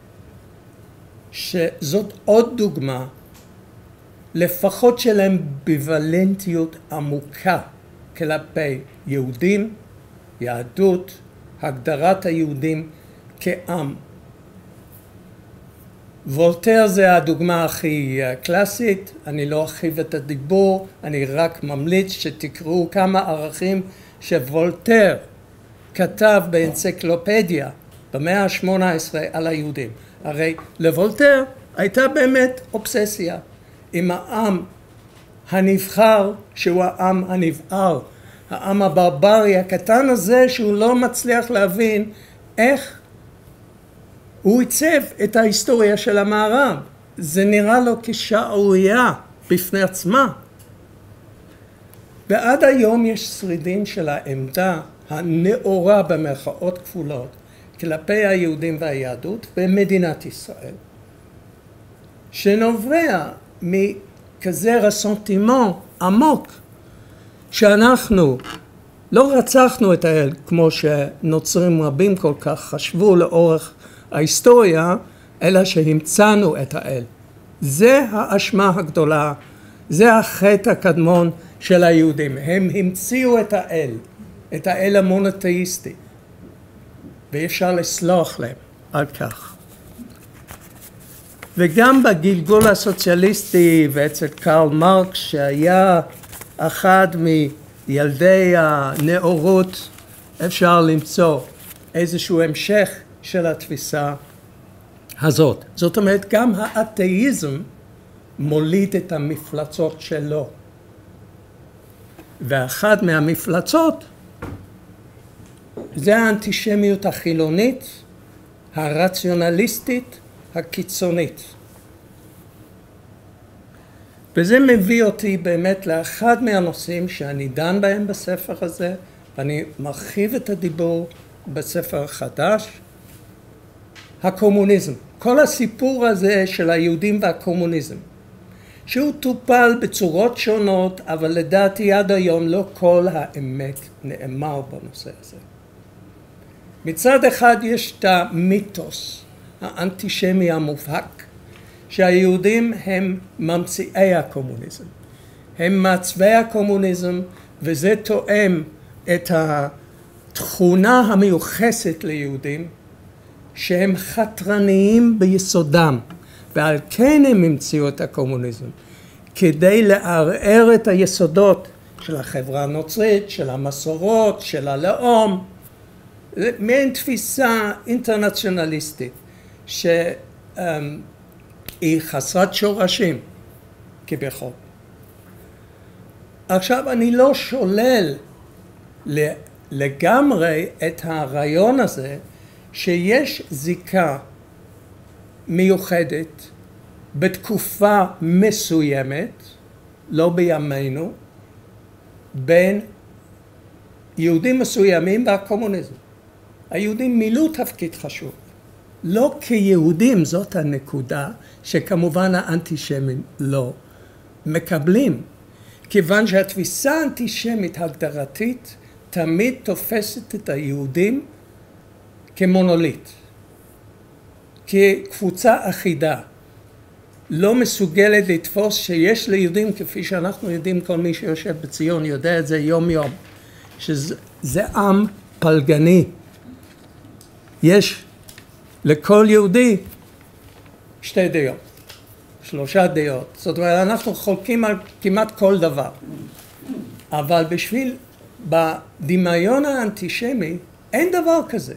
שזאת עוד דוגמה לפחות של אמביוולנטיות עמוקה כלפי יהודים, יהדות, הגדרת היהודים כעם. וולטר זה הדוגמה הכי קלאסית, אני לא ארחיב את הדיבור, אני רק ממליץ שתקראו כמה ערכים שוולטר כתב באנציקלופדיה במאה ה-שמונה עשרה על היהודים. הרי לוולטר הייתה באמת אובססיה עם העם הנבחר שהוא העם הנבער, העם הברברי הקטן הזה שהוא לא מצליח להבין איך הוא עיצב את ההיסטוריה של המערב. זה נראה לו כשערורייה בפני עצמה. ועד היום יש שרידים של העמדה הנאורה במרכאות כפולות כלפי היהודים והיהדות במדינת ישראל, שנובע מכזה רסנטימנט עמוק שאנחנו לא רצחנו את האל כמו שנוצרים רבים כל כך חשבו לאורך ההיסטוריה, אלא שהמצאנו את האל. זה האשמה הגדולה, זה החטא הקדמון של היהודים. הם המציאו את האל, את האל המונותאיסטי, ואי אפשר לסלוח להם על כך. וגם בגלגול הסוציאליסטי ואצל קרל מרקס, שהיה אחד מילדי הנאורות, אפשר למצוא איזשהו המשך של התפיסה הזאת. זאת אומרת, גם האתאיזם מוליד את המפלצות שלו. ואחת מהמפלצות זה האנטישמיות החילונית, הרציונליסטית, הקיצונית. וזה מביא אותי באמת לאחד מהנושאים שאני דן בהם בספר הזה, ואני מרחיב את הדיבור בספר החדש, הקומוניזם. כל הסיפור הזה של היהודים והקומוניזם, שהוא טופל בצורות שונות, אבל לדעתי עד היום לא כל האמת נאמר בנושא הזה. מצד אחד יש את המיתוס האנטישמי המובהק, שהיהודים הם ממציאי הקומוניזם. הם מעצבי הקומוניזם, וזה תואם את התכונה המיוחסת ליהודים, שהם חתרניים ביסודם, ועל כן הם המציאו את הקומוניזם, כדי לערער את היסודות של החברה הנוצרית, של המסורות, של הלאום, מעין תפיסה אינטרנציונליסטית שהיא חסרת שורשים כביכול. עכשיו אני לא שולל לגמרי את הרעיון הזה שיש זיקה מיוחדת בתקופה מסוימת, לא בימינו, בין יהודים מסוימים והקומוניזם. היהודים מילאו תפקיד חשוב. לא כיהודים, זאת הנקודה שכמובן האנטישמים לא מקבלים. כיוון שהתפיסה האנטישמית הגדרתית תמיד תופסת את היהודים כמונוליט, כקבוצה אחידה. לא מסוגלת לתפוס שיש ליהודים, כפי שאנחנו יודעים, כל מי שיושב בציון יודע את זה יום יום, שזה עם פלגני. יש לכל יהודי שתי דעות, שלושה דעות. זאת אומרת, אנחנו חולקים על כמעט כל דבר. אבל בשביל, בדמיון האנטישמי, אין דבר כזה.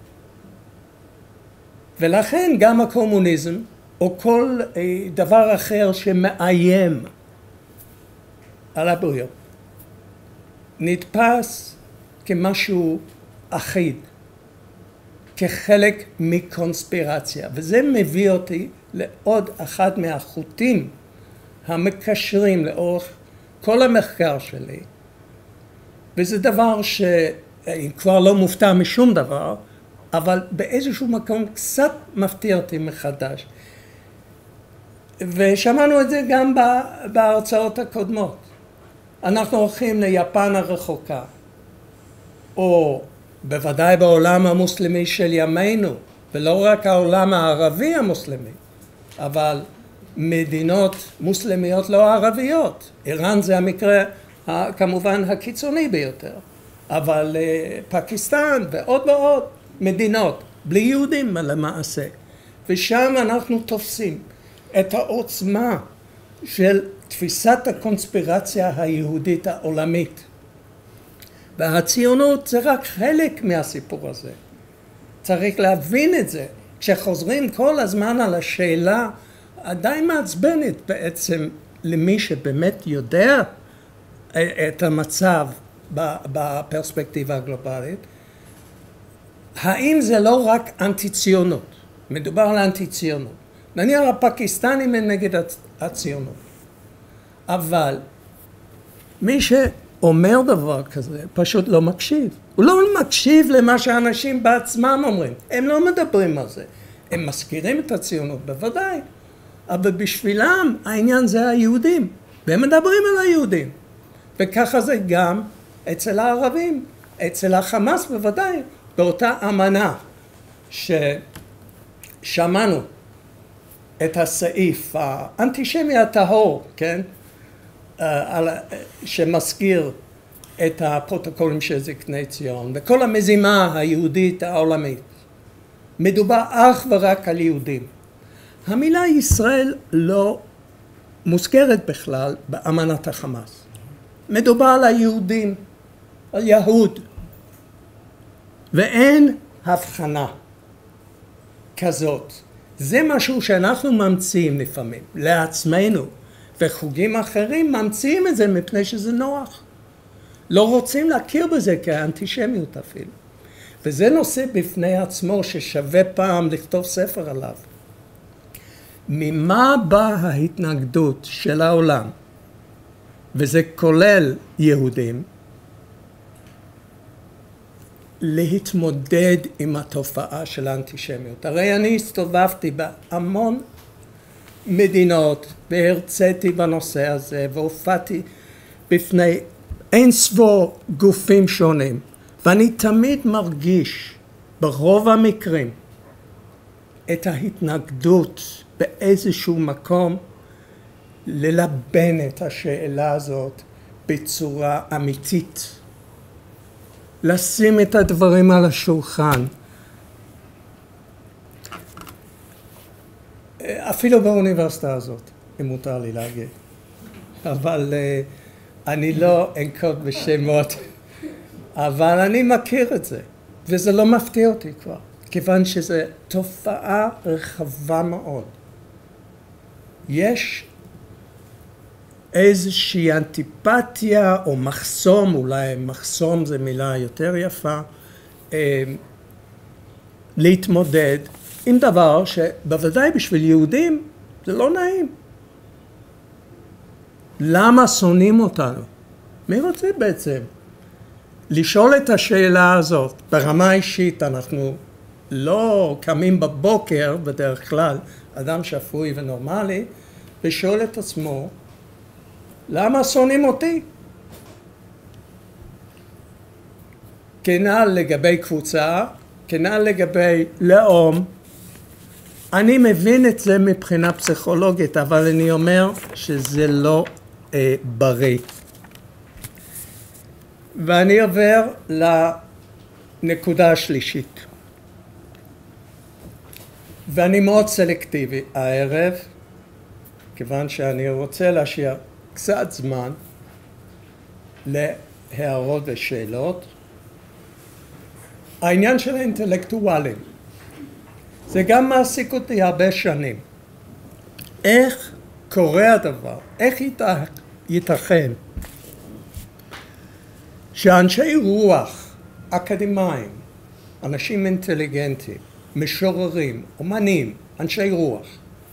ולכן גם הקומוניזם, או כל דבר אחר שמאיים על הבריאות, נתפס כמשהו אחיד, כחלק מקונספירציה. וזה מביא אותי לעוד אחד מהחוטים המקשרים לאורך כל המחקר שלי. וזה דבר שכבר לא מופתע משום דבר, אבל באיזשהו מקום קצת מפתיע אותי מחדש. ושמענו את זה גם בהרצאות הקודמות. אנחנו הולכים ליפן הרחוקה, או בוודאי בעולם המוסלמי של ימינו, ולא רק העולם הערבי המוסלמי, אבל מדינות מוסלמיות לא ערביות. איראן זה המקרה כמובן הקיצוני ביותר, אבל פקיסטן ועוד ועוד מדינות בלי יהודים למעשה. ושם אנחנו תופסים את העוצמה של תפיסת הקונספירציה היהודית העולמית. והציונות זה רק חלק מהסיפור הזה. צריך להבין את זה. כשחוזרים כל הזמן על השאלה הדי מעצבנת בעצם למי שבאמת יודע את המצב בפרספקטיבה הגלובלית, האם זה לא רק אנטי ציונות? מדובר על אנטי ציונות. נניח הפקיסטנים הם נגד הציונות. אבל מי שאומר דבר כזה פשוט לא מקשיב. הוא לא מקשיב למה שאנשים בעצמם אומרים. הם לא מדברים על זה. הם מזכירים את הציונות בוודאי. אבל בשבילם העניין זה היהודים. והם מדברים על היהודים. וככה זה גם אצל הערבים. אצל החמאס בוודאי. באותה אמנה ששמענו את הסעיף האנטישמי הטהור, כן? שמזכיר את הפרוטוקולים של זקני ציון וכל המזימה היהודית העולמית. מדובר אך ורק על יהודים. המילה ישראל לא מוזכרת בכלל באמנת החמאס. מדובר על היהודים, על יהוד. ואין הבחנה כזאת. זה משהו שאנחנו ממציאים לפעמים, לעצמנו, וחוגים אחרים ממציאים את זה מפני שזה נוח. לא רוצים להכיר בזה כאנטישמיות אפילו. וזה נושא בפני עצמו ששווה פעם לכתוב ספר עליו. ממה באה ההתנגדות של העולם, וזה כולל יהודים, להתמודד עם התופעה של האנטישמיות. הרי אני הסתובבתי בהמון מדינות והרציתי בנושא הזה והופעתי בפני אין ספור גופים שונים, ואני תמיד מרגיש ברוב המקרים את ההתנגדות באיזשהו מקום ללבן את השאלה הזאת בצורה אמיתית. לשים את הדברים על השולחן. אפילו באוניברסיטה הזאת, אם מותר לי להגיד. אבל אני לא אנקוט בשמות, אבל אני מכיר את זה, וזה לא מפתיע אותי כבר, כיוון שזו תופעה רחבה מאוד. יש איזושהי אנטיפתיה או מחסום, אולי מחסום זה מילה יותר יפה, להתמודד עם דבר שבוודאי בשביל יהודים זה לא נעים. למה שונאים אותנו? מי רוצה בעצם לשאול את השאלה הזאת? ברמה אישית אנחנו לא קמים בבוקר בדרך כלל, אדם שפוי ונורמלי, ושואל את עצמו, למה שונאים אותי? כנ"ל לגבי קבוצה, כנ"ל לגבי לאום. אני מבין את זה מבחינה פסיכולוגית, אבל אני אומר שזה לא אה, בריא. ואני עובר לנקודה השלישית. ואני מאוד סלקטיבי הערב, כיוון שאני רוצה להשאיר קצת זמן להערות ושאלות. העניין של האינטלקטואלים, זה גם מעסיק אותי הרבה שנים. איך קורה הדבר? איך ייתכן שאנשי רוח, אקדמיים, אנשים אינטליגנטים, משוררים, אומנים, אנשי רוח,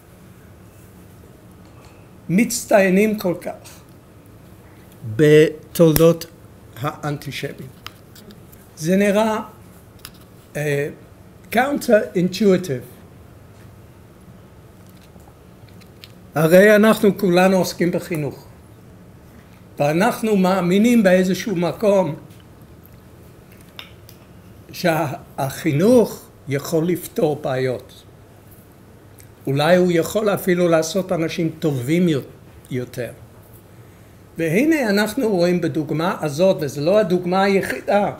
מצטיינים כל כך בתולדות האנטישמיות? זה נראה uh, counter-intuitive. הרי אנחנו כולנו עוסקים בחינוך, ואנחנו מאמינים באיזשהו מקום שהחינוך יכול לפתור בעיות. אולי הוא יכול אפילו לעשות אנשים טובים יותר. והנה אנחנו רואים בדוגמה הזאת, וזו לא הדוגמה היחידה,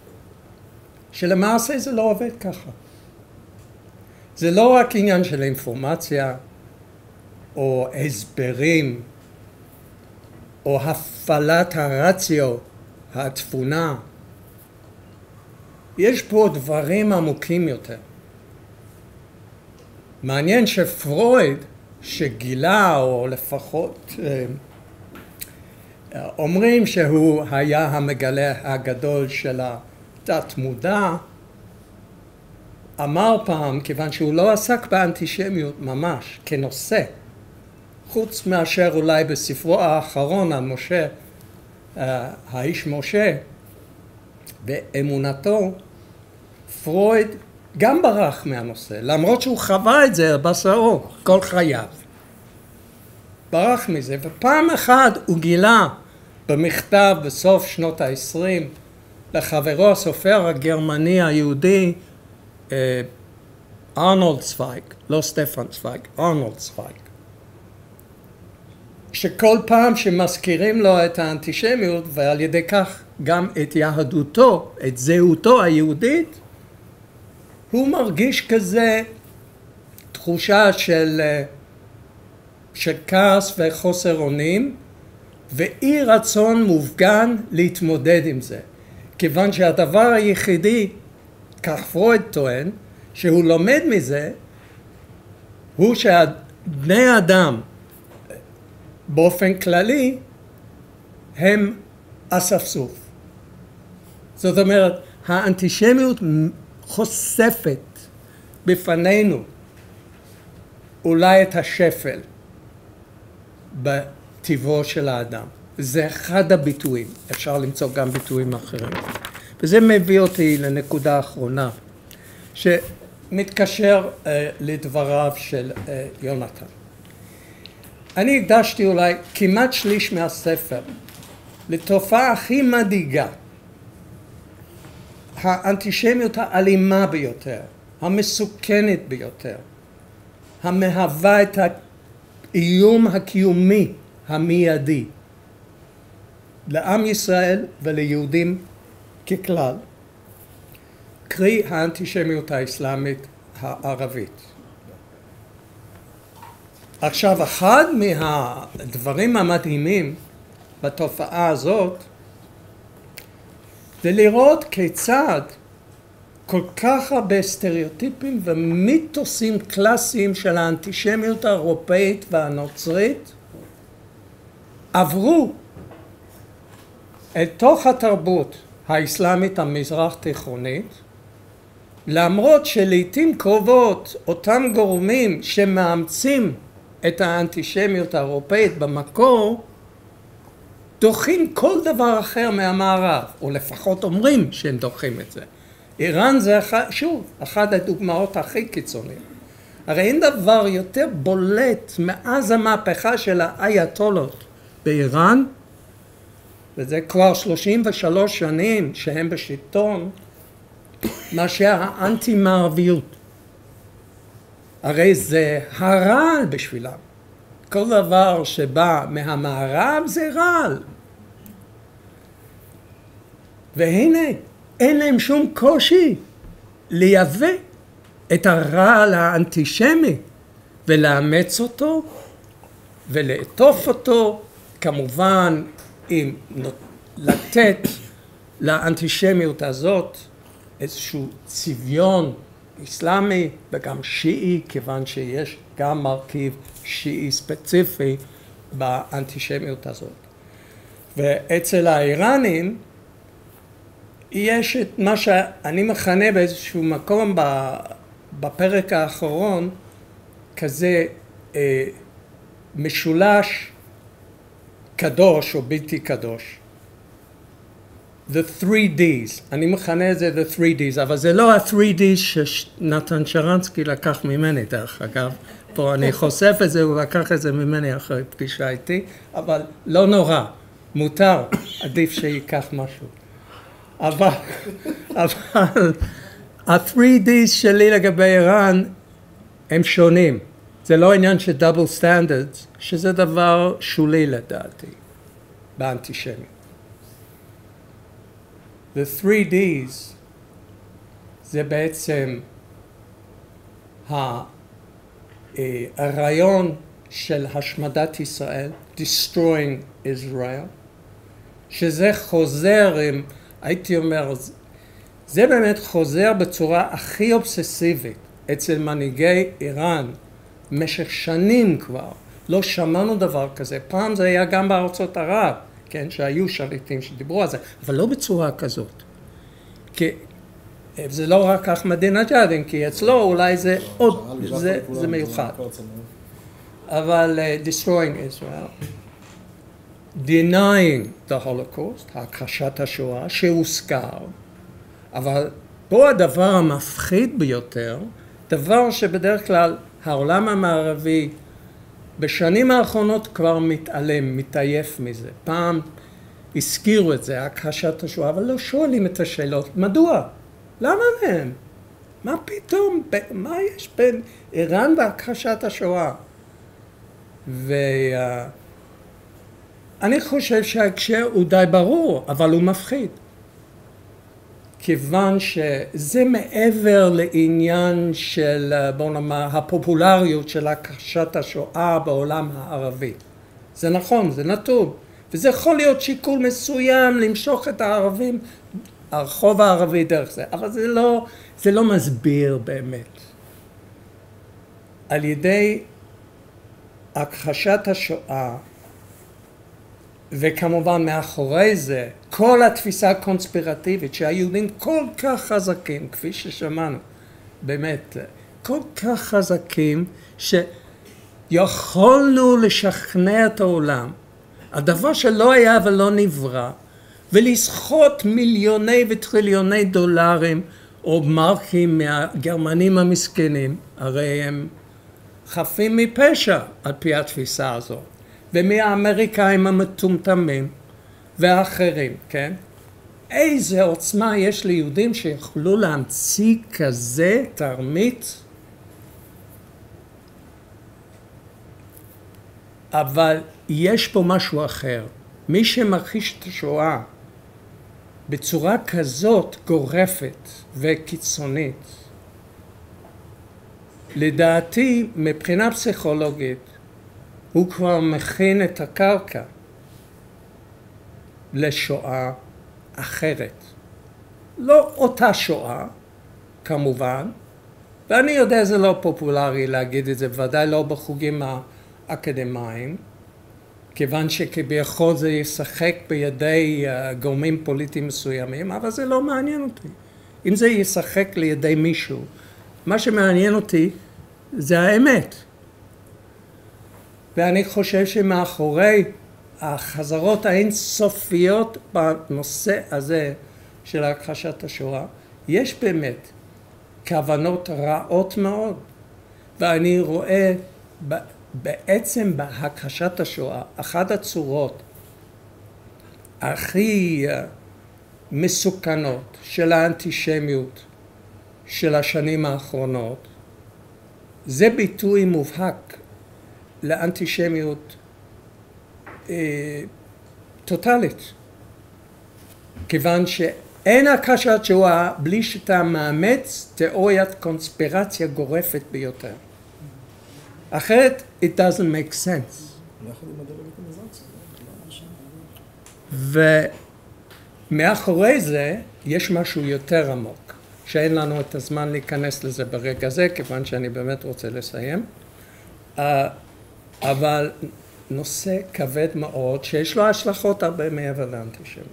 שלמעשה זה לא עובד ככה. זה לא רק עניין של אינפורמציה, או הסברים, או הפעלת הרציו, התבונה. יש פה דברים עמוקים יותר. מעניין שפרויד, שגילה, או לפחות אומרים שהוא היה המגלה הגדול של התת מודע, אמר פעם, כיוון שהוא לא עסק באנטישמיות ממש כנושא, חוץ מאשר אולי בספרו האחרון על משה, האיש משה, באמונתו, פרויד גם ברח מהנושא, למרות שהוא חווה את זה בשרו כל חייו. ברח מזה, ופעם אחת הוא גילה במכתב בסוף שנות ה-עשרים לחברו הסופר הגרמני היהודי ארנולד צוויג, לא סטפן צוויג, ארנולד צוויג, שכל פעם שמזכירים לו את האנטישמיות ועל ידי כך גם את יהדותו, את זהותו היהודית, הוא מרגיש כזה תחושה של, של כעס וחוסר אונים, ואי רצון מופגן להתמודד עם זה. כיוון שהדבר היחידי, כך פרויד טוען, שהוא לומד מזה, הוא שבני האדם באופן כללי הם אספסוף. זאת אומרת, האנטישמיות חושפת בפנינו אולי את השפל בטבעו של האדם. זה אחד הביטויים, אפשר למצוא גם ביטויים אחרים. וזה מביא אותי לנקודה האחרונה, שמתקשר uh, לדבריו של uh, יונתן. אני הקדשתי אולי כמעט שליש מהספר לתופעה הכי מדאיגה, האנטישמיות האלימה ביותר, המסוכנת ביותר, המהווה את האיום הקיומי המיידי לעם ישראל וליהודים ככלל, קרי האנטישמיות האסלאמית הערבית. עכשיו, אחד מהדברים המדהימים בתופעה הזאת זה לראות כיצד כל כך הרבה סטריאוטיפים ומיתוסים קלאסיים של האנטישמיות האירופאית והנוצרית עברו אל תוך התרבות האסלאמית המזרח תיכונית, למרות שלעיתים קרובות אותם גורמים שמאמצים את האנטישמיות האירופאית במקור דוחים כל דבר אחר מהמערב, או לפחות אומרים שהם דוחים את זה. איראן זה, שוב, אחת הדוגמאות הכי קיצוניות. הרי אין דבר יותר בולט מאז המהפכה של האייתולות באיראן, וזה כבר שלושים ושלוש שנים שהם בשלטון, מאשר האנטי-מערביות. הרי זה הרעל בשבילם. כל דבר שבא מהמערב זה רעל. והנה, אין להם שום קושי לייבא את הרעל האנטישמי ולאמץ אותו ולעטוף אותו, כמובן עם לתת לאנטישמיות הזאת איזשהו צביון אסלאמי וגם שיעי, כיוון שיש גם מרכיב שיעי ספציפי באנטישמיות הזאת. ואצל האיראנים יש את מה שאני מכנה באיזשהו מקום בפרק האחרון כזה אה, משולש קדוש או בלתי קדוש. The three Ds, אני מכנה את זה the three Ds, אבל זה לא ה-three Ds שנתן שרנסקי לקח ממני דרך אגב. פה אני חושף את זה, הוא לקח את זה ממני אחרי פגישה איתי, אבל לא נורא, מותר, עדיף שיקח משהו. אבל, אבל ה-three Ds שלי לגבי איראן הם שונים. זה לא עניין של double standards, שזה דבר שולי לדעתי, באנטישמיות. The three Ds זה בעצם הרעיון של השמדת ישראל, destroying Israel, שזה חוזר, הייתי אומר, זה באמת חוזר בצורה הכי אובססיבית אצל מנהיגי איראן, במשך שנים כבר. לא שמענו דבר כזה. פעם זה היה גם בארצות ערב, כן, שהיו שליטים שדיברו על זה, אבל לא בצורה כזאת. כי זה לא רק אחמדינג'אד, כי אצלו אולי זה עוד, זה, זה מיוחד. אבל uh, destroying Israel, denying the Holocaust, הכחשת השואה, שהוזכר, אבל פה הדבר המפחיד ביותר, דבר שבדרך כלל העולם המערבי בשנים האחרונות כבר מתעלם, מתעייף מזה. פעם הזכירו את זה, הכחשת השואה, אבל לא שואלים את השאלות. מדוע? למה מהם? מה פתאום? מה יש בין איראן והכחשת השואה? ואני חושב שההקשר הוא די ברור, אבל הוא מפחיד. כיוון שזה מעבר לעניין של, בוא נאמר, הפופולריות של הכחשת השואה בעולם הערבי. זה נכון, זה נתון. וזה יכול להיות שיקול מסוים למשוך את הערבים, הרחוב הערבי דרך זה. אבל זה לא, זה לא מסביר באמת. על ידי הכחשת השואה, וכמובן מאחורי זה, כל התפיסה הקונספירטיבית שהיהודים כל כך חזקים, כפי ששמענו, באמת, כל כך חזקים, שיכולנו לשכנע את העולם, הדבר שלא היה ולא נברא, ולסחוט מיליוני וטריליוני דולרים, או מרקים מהגרמנים המסכנים, הרי הם חפים מפשע על פי התפיסה הזאת. ומהאמריקאים המטומטמים והאחרים, כן? איזה עוצמה יש ליהודים שיכולו להמציא כזה תרמית? אבל יש פה משהו אחר. מי שמכחיש את השואה בצורה כזאת גורפת וקיצונית, לדעתי מבחינה פסיכולוגית הוא כבר מכין את הקרקע לשואה אחרת. לא אותה שואה, כמובן, ואני יודע זה לא פופולרי להגיד את זה, ודאי לא בחוגים האקדמיים, כיוון שכביכול זה ישחק בידי גורמים פוליטיים מסוימים, אבל זה לא מעניין אותי. אם זה ישחק לידי מישהו, מה שמעניין אותי זה האמת. ואני חושב שמאחורי החזרות האינסופיות בנושא הזה של הכחשת השואה, יש באמת כוונות רעות מאוד, ואני רואה בעצם בהכחשת השואה, אחת הצורות הכי מסוכנות של האנטישמיות של השנים האחרונות, זה ביטוי מובהק לאנטישמיות אה, טוטלית. כיוון שאין הכחשת שואה בלי שאתה מאמץ תיאוריית קונספירציה גורפת ביותר. אחרת, it doesn't make sense. ומאחורי זה יש משהו יותר עמוק, שאין לנו את הזמן להיכנס לזה ברגע זה, כיוון שאני באמת רוצה לסיים. אבל נושא כבד מאוד, שיש לו השלכות הרבה מעבר לאנטישמיות.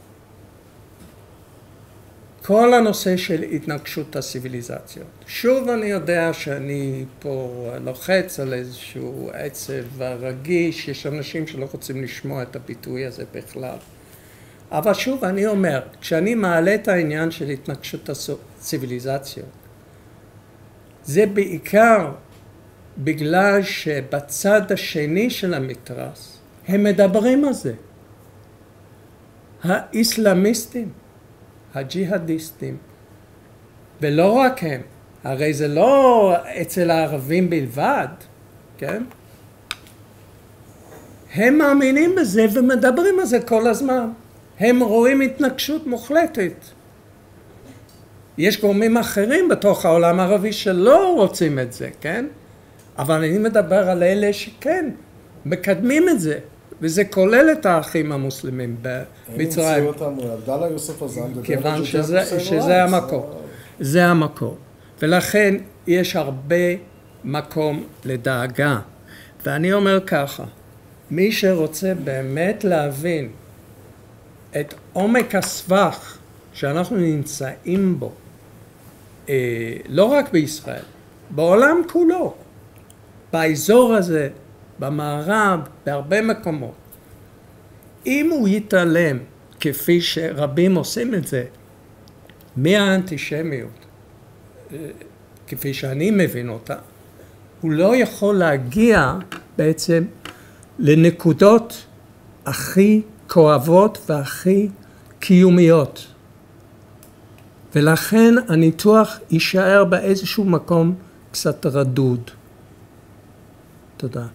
כל הנושא של התנגשות הציוויליזציות. שוב אני יודע שאני פה לוחץ על איזשהו עצב רגיש, יש אנשים שלא רוצים לשמוע את הביטוי הזה בכלל. אבל שוב אני אומר, כשאני מעלה את העניין של התנגשות הציוויליזציות, זה בעיקר בגלל שבצד השני של המתרס הם מדברים על זה. האסלאמיסטים, הג'יהאדיסטים, ולא רק הם, הרי זה לא אצל הערבים בלבד, כן? הם מאמינים בזה ומדברים על זה כל הזמן. הם רואים התנגשות מוחלטת. יש גורמים אחרים בתוך העולם הערבי שלא רוצים את זה, כן? אבל אני מדבר על אלה שכן, מקדמים את זה, וזה כולל את האחים המוסלמים במצרים. עבדאללה יוסף הזן, כיוון שזה, שזה המקום. זה המקום. ולכן יש הרבה מקום לדאגה. ואני אומר ככה, מי שרוצה באמת להבין את עומק הסבך שאנחנו נמצאים בו, לא רק בישראל, בעולם כולו, באזור הזה, במערב, בהרבה מקומות. אם הוא יתעלם, כפי שרבים עושים את זה, מהאנטישמיות, כפי שאני מבין אותה, הוא לא יכול להגיע בעצם לנקודות הכי כואבות והכי קיומיות. ולכן הניתוח יישאר באיזשהו מקום קצת רדוד. תודה.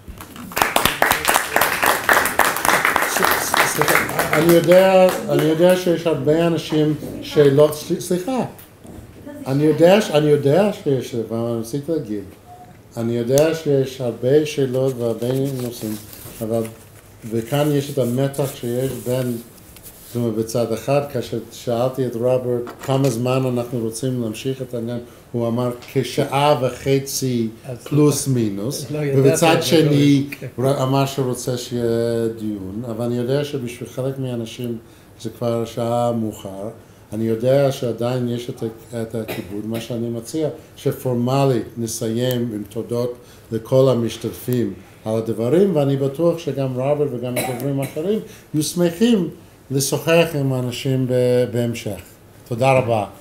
אני יודע, אני יודע שיש הרבה אנשים שלא, סליחה, אני יודע, אני יודע שיש, אבל אני רציתי להגיד, אני יודע שיש הרבה שאלות והרבה נושאים, אבל וכאן יש את המתח שיש בין, זאת אומרת, בצד אחד, כאשר שאלתי את רוברט כמה זמן אנחנו רוצים להמשיך את העניין, הוא אמר כשעה וחצי פלוס מינוס, ובצד שני אמר שרוצה שיהיה דיון, אבל אני יודע שבשביל חלק מהאנשים זה כבר שעה מאוחר, אני יודע שעדיין יש את, את הכיבוד, מה שאני מציע, שפורמלית נסיים עם תודות לכל המשתתפים על הדברים, ואני בטוח שגם רוברט וגם הדוברים האחרים יהיו שמחים לשוחח עם האנשים בהמשך. תודה רבה.